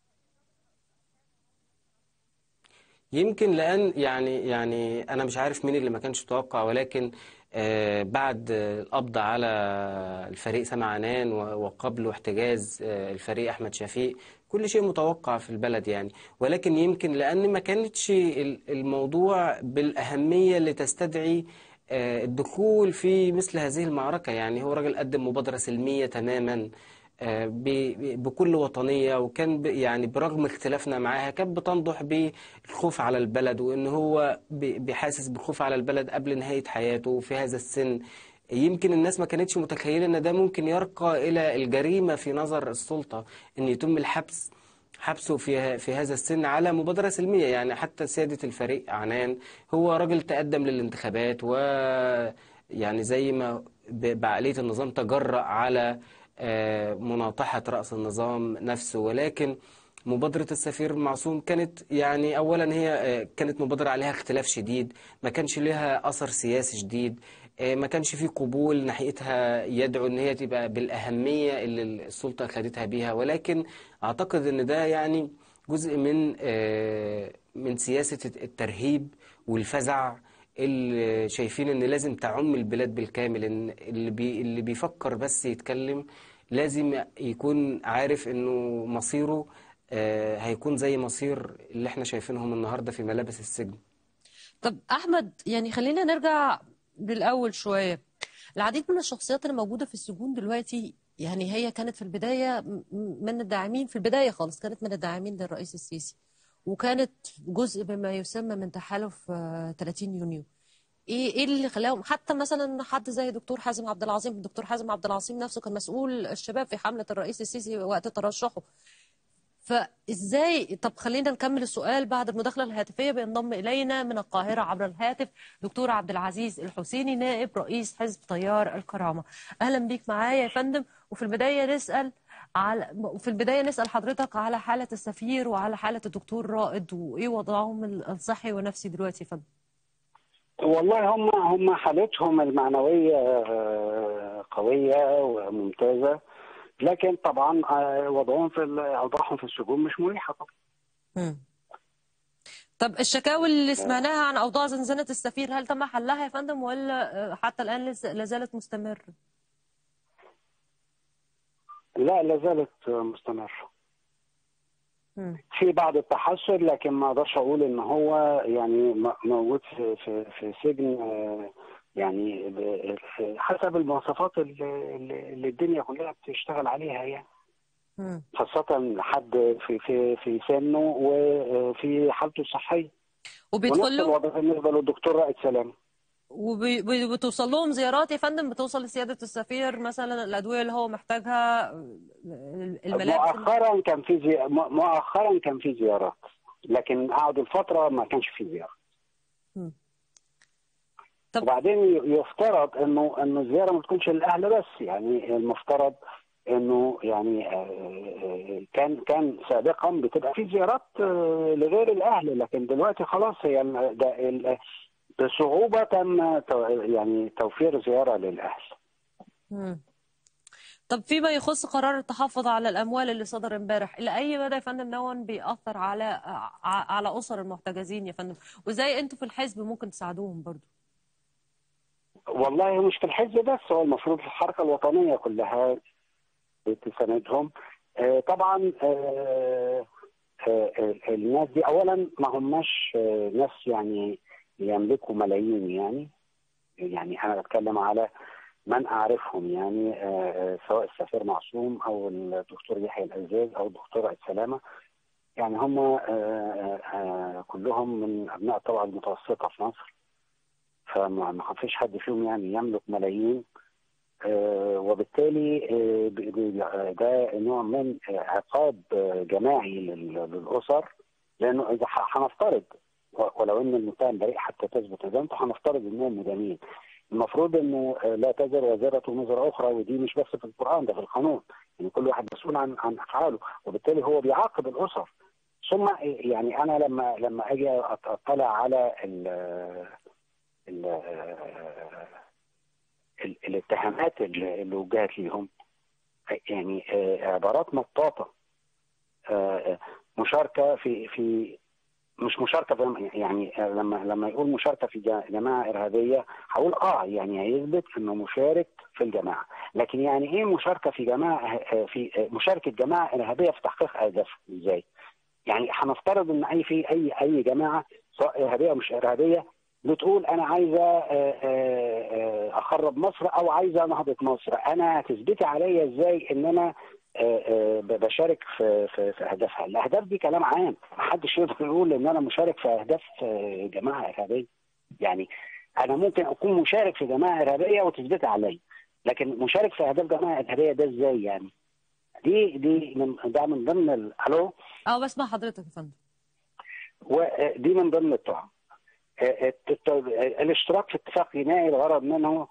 يمكن لان يعني يعني انا مش عارف مين اللي ما كانش متوقع، ولكن آه بعد القبض على الفريق سامي عنان وقبله احتجاز آه الفريق احمد شفيق، كل شيء متوقع في البلد يعني. ولكن يمكن لان ما كانتش الموضوع بالاهميه اللي تستدعي الدخول في مثل هذه المعركة. يعني هو راجل قدم مبادرة سلمية تماما بكل وطنية، وكان يعني برغم اختلافنا معاها كانت بتنضح بالخوف على البلد، وان هو بيحاسس بالخوف على البلد قبل نهاية حياته في هذا السن يمكن الناس ما كانتش متخيلة ان ده ممكن يرقى الى الجريمة في نظر السلطة، ان يتم الحبس حبسه في في هذا السن على مبادرة سلمية. يعني حتى سيادة الفريق عنان هو راجل تقدم للانتخابات، و يعني زي ما ب- بعقلية النظام تجرأ على آه، مناطحة رأس النظام نفسه. ولكن مبادرة السفير معصوم كانت يعني أولا هي آه، كانت مبادرة عليها اختلاف شديد، ما كانش لها أثر سياسي شديد، آه، ما كانش فيه قبول ناحيتها يدعو ان هي تبقى بالأهمية اللي السلطة أخدتها بيها. ولكن أعتقد ان ده يعني جزء من آه، من سياسة الترهيب والفزع اللي شايفين ان لازم تعم البلاد بالكامل، ان اللي بي اللي بيفكر بس يتكلم لازم يكون عارف انه مصيره آه، هيكون زي مصير اللي احنا شايفينهم النهارده في ملابس السجن. طب أحمد، يعني خلينا نرجع للأول شوية. العديد من الشخصيات اللي موجودة في السجون دلوقتي، يعني هي كانت في البداية م- من الداعمين، في البداية خالص كانت من الداعمين للرئيس السيسي، وكانت جزء بما يسمى من تحالف آه، ثلاثين يونيو. ايه ايه اللي خلاهم، حتى مثلا حد زي دكتور حازم عبد العظيم، الدكتور حازم عبد العظيم نفسه كان مسؤول الشباب في حملة الرئيس السيسي وقت ترشحه. فازاي؟ طب خلينا نكمل السؤال بعد المداخله الهاتفيه. بينضم الينا من القاهره عبر الهاتف دكتور عبد العزيز الحسيني، نائب رئيس حزب تيار الكرامه. اهلا بيك معايا يا فندم. وفي البدايه نسال على وفي البدايه نسال حضرتك على حاله السفير وعلى حاله الدكتور رائد، وايه وضعهم الصحي والنفسي دلوقتي يا فندم؟ والله هم هم حالتهم المعنوية آه، قوية وممتازة، لكن طبعا آه، وضعهم في ال- أوضاعهم في السجون مش مريحة طبعا. مم. طب الشكاوي اللي سمعناها عن اوضاع زنزانه السفير، هل تم حلها يا فندم، ولا آه، حتى الان لس- لا زالت مستمره؟ لا، لا زالت مستمرة. مم. في بعض التحسن، لكن ما اقدرش اقول ان هو يعني م- موجود في في في سجن آه، يعني ب- حسب المواصفات اللي, اللي الدنيا كلها بتشتغل عليها يعني، مم. خاصة حد في في في سنه وفي حالته الصحية. وبيدخل ونفس له الوضع بالنسبة للدكتور رائد سلام. وبتوصل لهم زيارات يا فندم؟ بتوصل لسيادة السفير مثلا الأدوية اللي هو محتاجها، الملابس اللي... مؤخرا كان في زي... مؤخرا كان في زيارات، لكن قعد الفترة ما كانش في زيارة. مم. طب وبعدين يفترض انه انه الزياره ما تكونش للاهل بس، يعني المفترض انه يعني آه، كان كان سابقا بتبقى في زيارات آه، لغير الاهل، لكن دلوقتي خلاص هي ال- ده ال- بصعوبه تم تو- يعني توفير زياره للاهل. مم. طب فيما يخص قرار التحفظ على الأموال اللي صدر امبارح، إلى أي مدى يا فندم نون بيأثر على ع- على أسر المحتجزين يا فندم؟ وإزاي أنتوا في الحزب ممكن تساعدوهم برضو؟ والله مش في الحزب بس، هو المفروض الحركه الوطنيه كلها تساندهم. آه، طبعا آه، آه، آه، الناس دي اولا ما هماش آه، ناس يعني يملكوا ملايين، يعني يعني انا بتكلم على من اعرفهم، يعني آه، آه، سواء السفير معصوم او الدكتور يحيى العزاز او الدكتور عيد سلامه، يعني هم آه، آه، آه، كلهم من ابناء الطبقه المتوسطه في مصر، فما ما فيش حد فيهم يعني يملك ملايين. آه، وبالتالي آه، ب- ب- ده نوع من عقاب آه، جماعي لل- للاسر، لانه اذا ح- هنفترض و- ولو ان المتهم بريء حتى تثبت ادانته، هنفترض انهم مدانين. المفروض انه آه، لا تزر وازره وزر اخرى، ودي مش بس في القران، ده في القانون، يعني كل واحد مسؤول عن عن افعاله، وبالتالي هو بيعاقب الاسر. ثم يعني انا لما لما اجي أط- اطلع على ال ال ال- الاتهامات اللي اللي وجهت ليهم، يعني آه، عبارات مطاطه، آه، آه، مشاركه في في مش مشاركه في، يعني آه، لما لما يقول مشاركه في جا- جماعه ارهابيه، هقول اه يعني هيثبت انه مشارك في الجماعه، لكن يعني ايه مشاركه في جماعه آه، في آه، مشاركه جماعه ارهابيه في تحقيق اهدافها ازاي؟ يعني هنفترض ان اي في اي اي جماعه سواء ارهابيه او مش ارهابيه بتقول انا عايزه آه، آه، آه، اخرب مصر او عايزه نهضه مصر، انا هتثبتي عليا ازاي ان انا آه، آه، بشارك في في في اهدافها؟ الاهداف دي كلام عام، محدش يقدر يقول ان انا مشارك في اهداف آه، جماعه ارهابيه. يعني انا ممكن اكون مشارك في جماعه ارهابيه وتثبت عليا، لكن مشارك في اهداف جماعه ارهابيه ده ازاي يعني؟ دي دي من ده من ضمن ال... الو اه بسمع حضرتك يا فندم. ودي من ضمن التهم. الاشتراك في اتفاق جنائي الغرض منه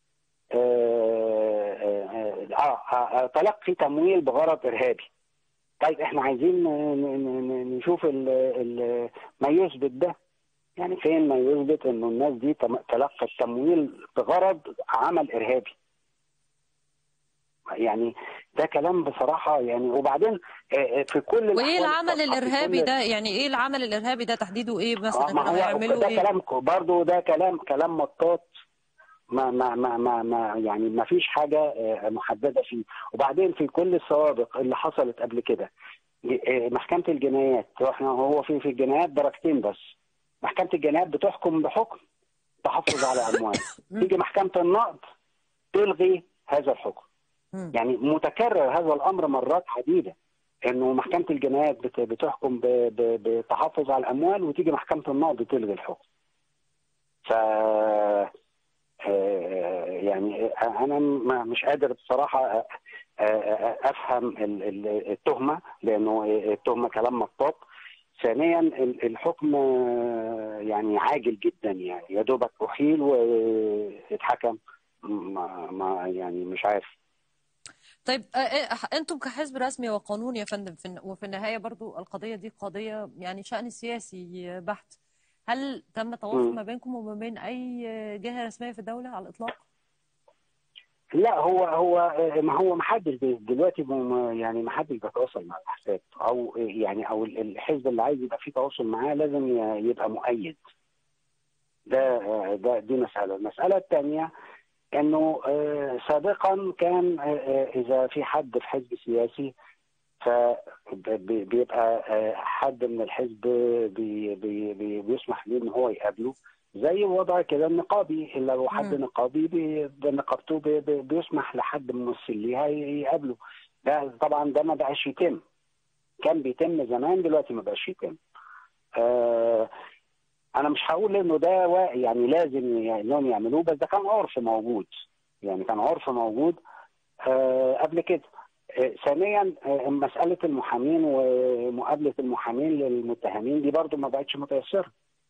آه آه آه تلقي تمويل بغرض ارهابي. طيب احنا عايزين نشوف ال ال ما يثبت ده، يعني فين ما يثبت انه الناس دي تلقت التمويل بغرض عمل ارهابي؟ يعني ده كلام بصراحه يعني. وبعدين في كل وايه العمل الارهابي ده؟ يعني ايه العمل الارهابي ده تحديده ايه مثلا؟ ما هو هيعملوا ده ايه؟ كلام برضه، ده كلام كلام مطاط، ما ما ما ما, ما يعني ما فيش حاجه محدده فيه. وبعدين في كل السوابق اللي حصلت قبل كده محكمه الجنايات، احنا هو في في الجنايات درجتين بس. محكمه الجنايات بتحكم بحكم تحفظ على اموال، تيجي محكمه النقض تلغي هذا الحكم. يعني متكرر هذا الامر مرات عديده، انه محكمه الجنايات بتحكم بتحفظ على الاموال وتيجي محكمه النقض تلغي الحكم. ف يعني انا مش قادر بصراحه افهم التهمه، لانه التهمه كلام مطاط. ثانيا الحكم يعني عاجل جدا، يعني يا دوبك احيل واتحكم، ما يعني مش عارف. طيب انتم كحزب رسمي وقانوني يا فندم، وفي النهايه برضو القضيه دي قضيه يعني شأن سياسي بحت، هل تم تواصل ما بينكم وما بين اي جهه رسميه في الدوله على الاطلاق؟ لا، هو هو ما هو ما حدش دلوقتي يعني ما حدش بيتواصل مع الاحزاب، او يعني او الحزب اللي عايز يبقى فيه تواصل معاه لازم يبقى مؤيد. ده ده دي مساله. المساله الثانيه انه سابقا كان اذا في حد في حزب سياسي فبيبقى حد من الحزب بي بي بي بيسمح له ان هو يقابله، زي وضع كده النقابي. لو حد نقابي بنقابته بي بي بيسمح لحد ممثل ليها يقابله. ده طبعا ده ما بقاش يتم، كان بيتم زمان، دلوقتي ما بقاش يتم. آه انا مش هقول انه ده يعني لازم انهم يعملوه، بس ده كان عرف موجود، يعني كان عرف موجود آه قبل كده. آه ثانيا آه مساله المحامين ومقابله المحامين للمتهمين دي برضو ما بقتش متيسره.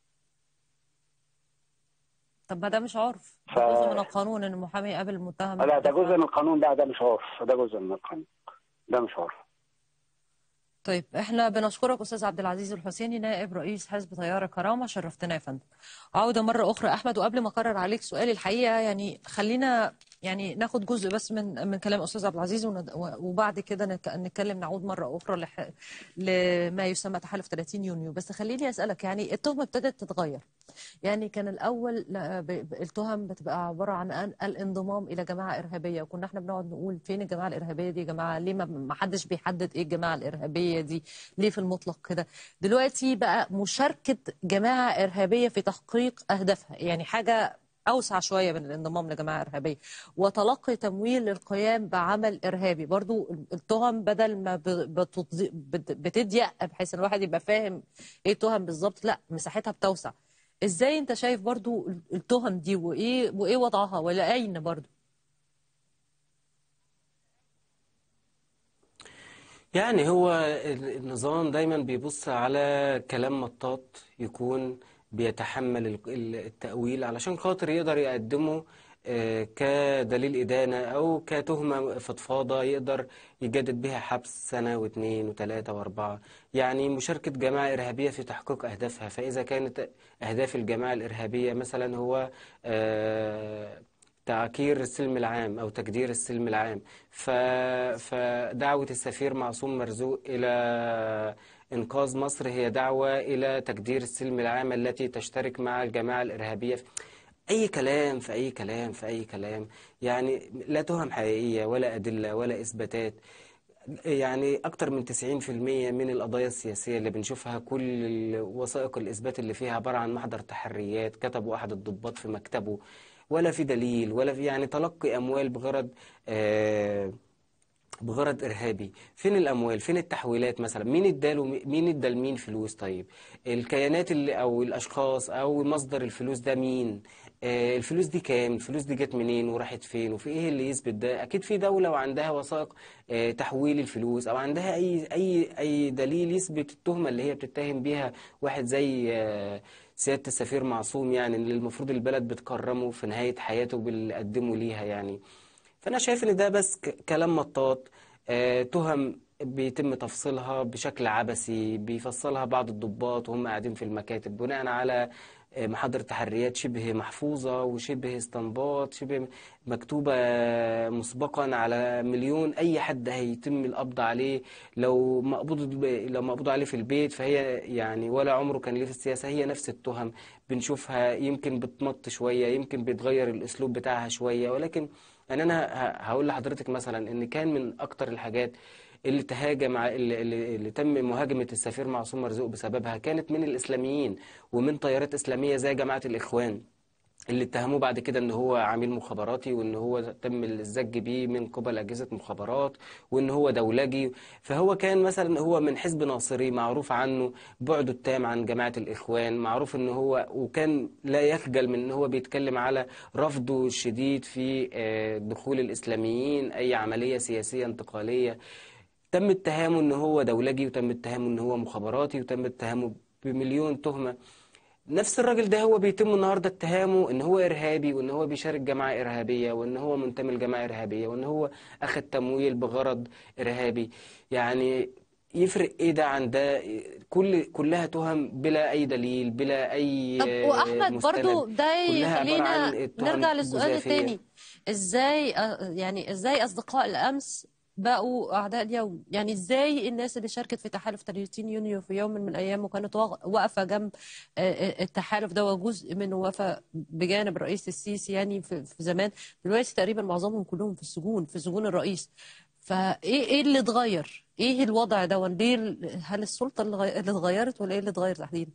طب ما ده مش عرف، ده ف... جزء من القانون ان المحامي يقابل المتهم. لا ده جزء من القانون، ده ده مش عرف، ده جزء من القانون، ده مش عرف. طيب احنا بنشكرك استاذ عبد العزيز الحسيني نائب رئيس حزب تيار الكرامه، شرفتنا يا فندم. عوده مره اخرى احمد، وقبل ما اكرر عليك سؤالي الحقيقه يعني خلينا يعني ناخد جزء بس من من كلام استاذ عبد العزيز، وبعد كده نتكلم نعود مره اخرى لح... لما يسمى تحالف ثلاثين يونيو. بس خليني اسالك، يعني التهمه ابتدت تتغير. يعني كان الاول التهم بتبقى عباره عن الانضمام الى جماعه ارهابيه، وكنا احنا بنقعد نقول فين الجماعه الارهابيه دي يا جماعه؟ ليه ما حدش بيحدد ايه الجماعه الارهابيه دي؟ ليه في المطلق كده؟ دلوقتي بقى مشاركه جماعه ارهابيه في تحقيق اهدافها، يعني حاجه اوسع شويه من الانضمام لجماعه ارهابيه، وتلقي تمويل للقيام بعمل ارهابي. برضو التهم بدل ما بتضيق بحيث ان الواحد يبقى فاهم ايه التهم بالظبط، لا مساحتها بتوسع. ازاي انت شايف برضو التهم دي، وايه وايه وضعها، ولا اين برضو؟ يعني هو النظام دايما بيبص على كلام مطاط يكون بيتحمل التأويل علشان خاطر يقدر يقدمه كدليل إدانة أو كتهمة فضفاضة يقدر يجدد بها حبس سنة واثنين وثلاثة وأربعة. يعني مشاركة جماعة إرهابية في تحقيق أهدافها، فإذا كانت أهداف الجماعة الإرهابية مثلا هو تعكير السلم العام أو تجدير السلم العام، فدعوة السفير معصوم مرزوق إلى إنقاذ مصر هي دعوة إلى تجدير السلم العام التي تشترك مع الجماعة الإرهابية. أي كلام في أي كلام في أي كلام، يعني لا تهم حقيقية ولا أدلة ولا إثباتات. يعني أكتر من تسعين في المية من القضايا السياسية اللي بنشوفها كل وثائق الإثبات اللي فيها عبارة عن محضر تحريات كتبوا أحد الضباط في مكتبه، ولا في دليل ولا في يعني تلقي أموال بغرض آه بغرض إرهابي. فين الأموال؟ فين التحويلات مثلا؟ مين اداله؟ مين ادى لمين فلوس؟ طيب الكيانات اللي أو الأشخاص أو مصدر الفلوس ده مين؟ آه، الفلوس دي كام، الفلوس دي جت منين وراحت فين، وفي ايه اللي يثبت ده؟ اكيد في دولة وعندها وثائق آه، تحويل الفلوس، او عندها اي اي اي دليل يثبت التهمة اللي هي بتتهم بيها واحد زي آه، سيادة السفير معصوم، يعني اللي المفروض البلد بتكرمه في نهاية حياته باللي قدمه ليها يعني. فأنا شايف إن ده بس ك- كلام مطاط، آه، تهم بيتم تفصيلها بشكل عبثي، بيفصلها بعض الضباط وهم قاعدين في المكاتب بناء على آه، محاضر تحريات شبه محفوظة وشبه استنباط شبه مكتوبة آه، مسبقا على مليون أي حد هيتم القبض عليه. لو مقبوض لو مقبوض عليه في البيت فهي يعني ولا عمره كان ليه في السياسة، هي نفس التهم بنشوفها، يمكن بتمط شوية، يمكن بيتغير الأسلوب بتاعها شوية، ولكن يعني انا ه- هقول لحضرتك مثلا ان كان من اكتر الحاجات اللي تهاجم ع- اللي, اللي, اللي تم مهاجمه السفير معصوم مرزوق بسببها كانت من الاسلاميين ومن تيارات اسلاميه زي جماعه الاخوان، اللي اتهموه بعد كده ان هو عميل مخابراتي، وان هو تم الزج بيه من قبل اجهزه مخابرات، وان هو دولجي. فهو كان مثلا هو من حزب ناصري، معروف عنه بعده التام عن جماعه الاخوان، معروف ان هو وكان لا يخجل من ان هو بيتكلم على رفضه الشديد في آه، دخول الاسلاميين اي عمليه سياسيه انتقاليه. تم اتهامه ان هو دولجي، وتم اتهامه ان هو مخابراتي، وتم اتهامه بمليون تهمه. نفس الراجل ده هو بيتم النهارده اتهامه ان هو ارهابي، وان هو بيشارك جماعه ارهابيه، وان هو منتمي لجماعه ارهابيه، وان هو اخذ تمويل بغرض ارهابي. يعني يفرق ايه ده عن ده؟ كل كلها تهم بلا اي دليل، بلا اي طب آه، واحمد مستند، برضو ده كلها عباره يخلينا عن نرجع تهم للسؤال جزافيه. التاني. ازاي آه، يعني ازاي اصدقاء الامس بقوا اعداء اليوم؟ يعني ازاي الناس اللي شاركت في تحالف ثلاثين يونيو في يوم من الايام وكانت واق- واقفه جنب آه، آه، التحالف ده، وجزء منه وقفه بجانب الرئيس السيسي يعني في في زمان، دلوقتي تقريبا معظمهم كلهم في السجون، في سجون الرئيس. فايه ايه اللي اتغير؟ ايه الوضع ده؟ ليه ال- هل السلطه اللي غي- اللي اتغيرت، ولا ايه اللي اتغير تحديدا؟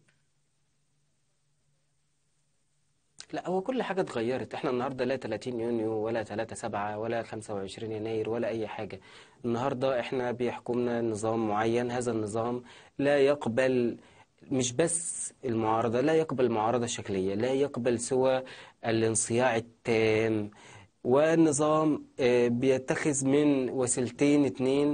لا، هو كل حاجة اتغيرت. احنا النهاردة لا ثلاثين يونيو ولا ثلاثة سبعة ولا خمسة وعشرين يناير ولا أي حاجة. النهاردة احنا بيحكمنا نظام معين، هذا النظام لا يقبل مش بس المعارضة، لا يقبل المعارضة الشكلية، لا يقبل سوى الانصياع التام. والنظام آه، بيتخذ من وسيلتين اتنين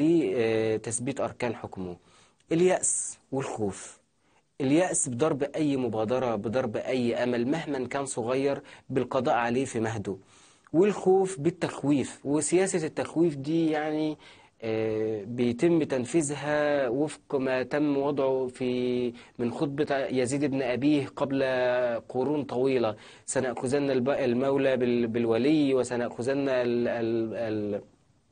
لتثبيت أركان حكمه: اليأس والخوف. اليأس بضرب أي مبادرة، بضرب أي أمل مهما كان صغير، بالقضاء عليه في مهده. والخوف بالتخويف، وسياسة التخويف دي يعني آه، بيتم تنفيذها وفق ما تم وضعه في من خطبة يزيد بن أبيه قبل قرون طويلة: سنأخذن الب- المولى بال- بالولي، وسنأخذن ال- ال- ال-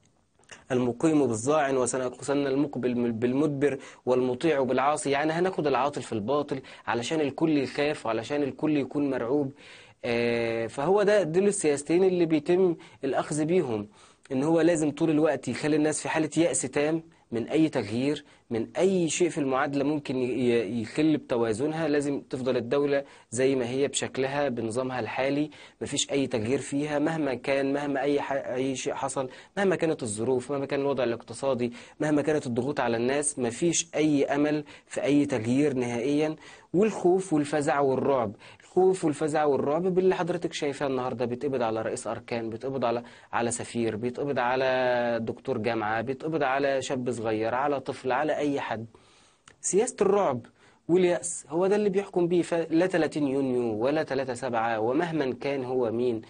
المقيم بالظاعن، وسنقصن المقبل بالمدبر، والمطيع بالعاصي. يعني هناخد العاطل في الباطل علشان الكل يخاف وعلشان الكل يكون مرعوب. آه، فهو ده دول السياستين اللي بيتم الأخذ بيهم، إن هو لازم طول الوقت يخلي الناس في حالة يأس تام من أي تغيير، من أي شيء في المعادلة ممكن ي- يخل بتوازنها. لازم تفضل الدولة زي ما هي بشكلها بنظامها الحالي، مفيش أي تغيير فيها مهما كان، مهما أي ح... أي شيء حصل، مهما كانت الظروف، مهما كان الوضع الاقتصادي، مهما كانت الضغوط على الناس، مفيش أي أمل في أي تغيير نهائيا. والخوف والفزع والرعب، الخوف والفزع والرعب باللي حضرتك شايفاه النهارده، بيتقبض على رئيس أركان، بيتقبض على على سفير، بيتقبض على دكتور جامعة، بيتقبض على شاب صغير، على طفل، على أي حد. سياسة الرعب واليأس هو ده اللي بيحكم بيه. لا ثلاثين يونيو ولا ثلاثة سبعة، ومهما كان هو مين،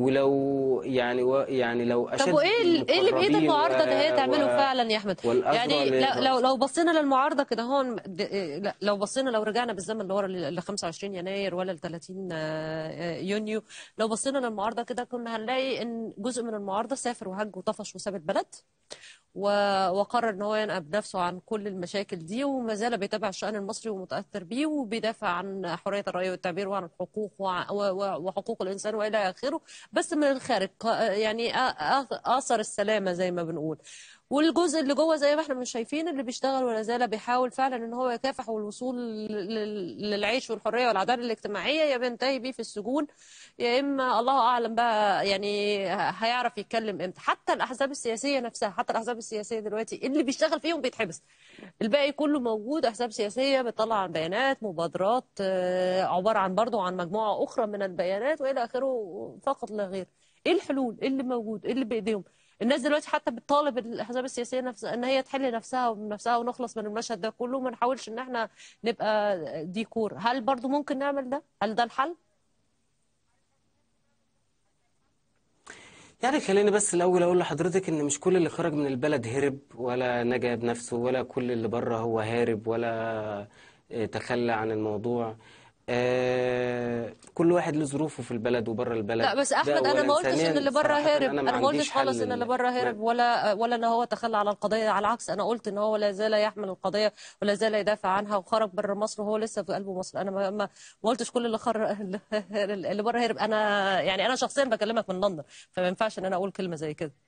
ولو يعني و يعني لو طب أشد وايه ال- ايه اللي بايد المقربين و... المعارضه ان هي تعمله و... فعلا يا احمد؟ والأذرع يعني لو ل... لو لو بصينا للمعارضه كده هون د- لا، لو بصينا لو رجعنا بالزمن لورا ل خمسة وعشرين يناير ولا ل ثلاثين يونيو، لو بصينا للمعارضه كده كنا هنلاقي ان جزء من المعارضه سافر وهج وطفش وساب البلد، و- وقرر ان هو ينأب نفسه عن كل المشاكل دي، وما زال بيتابع الشأن المصري ومتأثر بيه، وبيدافع عن حرية الرأي والتعبير وعن الحقوق وع- و- و- وحقوق الإنسان وإلى آخره، بس من الخارج ق- يعني آ- آ- آثر السلامة زي ما بنقول. والجزء اللي جوه زي ما احنا مش شايفين اللي بيشتغل ولا زال بيحاول فعلا ان هو يكافح والوصول لل- للعيش والحريه والعداله الاجتماعيه، يا بينتهي بيه في السجون يا اما الله اعلم بقى يعني هيعرف يتكلم امتى. حتى الاحزاب السياسيه نفسها، حتى الاحزاب السياسيه دلوقتي اللي بيشتغل فيهم بيتحبس، الباقي كله موجود. احزاب سياسيه بتطلع عن بيانات، مبادرات آه، عباره عن برضه عن مجموعه اخرى من البيانات والى اخره فقط لا غير. ايه الحلول؟ ايه اللي موجود؟ ايه اللي بايديهم؟ الناس دلوقتي حتى بتطالب الاحزاب السياسيه نفسها ان هي تحل نفسها وبنفسها ونخلص من المشهد ده كله، وما نحاولش ان احنا نبقى ديكور. هل برضو ممكن نعمل ده؟ هل ده الحل؟ يعني خليني بس الأول أقول لحضرتك إن مش كل اللي خرج من البلد هرب ولا نجا بنفسه، ولا كل اللي بره هو هارب ولا آه، تخلى عن الموضوع. آه، كل واحد له ظروفه في البلد وبره لا البلد، بس ده احمد انا أولا. ما قلتش ان ثانيا اللي بره صراحة هارب، أنا ما انا ما قلتش عنديش خالص ان حل اللي ال- بره ما- هارب ولا ولا ان هو تخلى على القضيه. على العكس انا قلت ان هو لا زال يحمل القضيه ولا زال يدافع عنها وخرج بره مصر وهو لسه في قلب مصر. انا ما ما ما قلتش كل اللي خر اللي بره هارب. انا يعني انا شخصيا بكلمك من لندن، فما ينفعش ان انا اقول كلمه زي كده.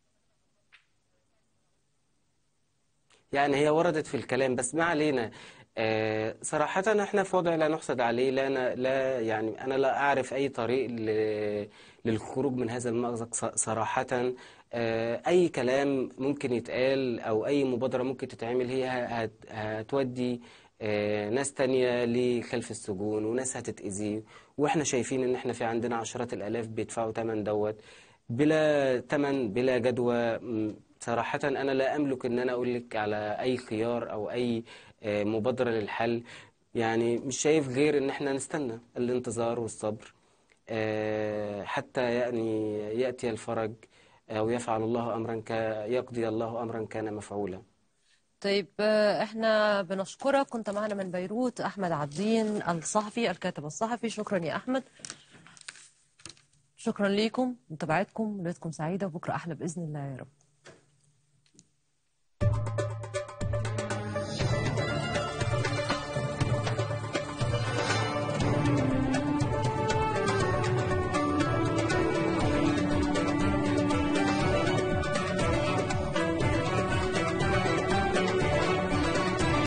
يعني هي وردت في الكلام بس ما علينا. آه، صراحة احنا في وضع لا نحسد عليه. لا أنا لا يعني أنا لا أعرف أي طريق ل- للخروج من هذا المأزق ص- صراحة. آه، أي كلام ممكن يتقال أو أي مبادرة ممكن تتعمل هي هت- هتودي آه، ناس تانية لخلف السجون وناس هتتأذي. واحنا شايفين ان احنا في عندنا عشرات الآلاف بيدفعوا تمن دوت بلا تمن بلا جدوى. م، صراحة أنا لا أملك إن أنا أقول لك على أي خيار أو أي آه، مبادرة للحل. يعني مش شايف غير إن إحنا نستنى الانتظار والصبر آه، حتى يعني يأتي الفرج أو يفعل الله أمرا ك يقضي الله أمرا كان مفعولا. طيب آه، احنا بنشكرك. كنت معنا من بيروت احمد عابدين الصحفي الكاتب الصحفي. شكرا يا احمد. شكرا ليكم متابعتكم، ليلتكم سعيده، بكره احلى باذن الله يا رب.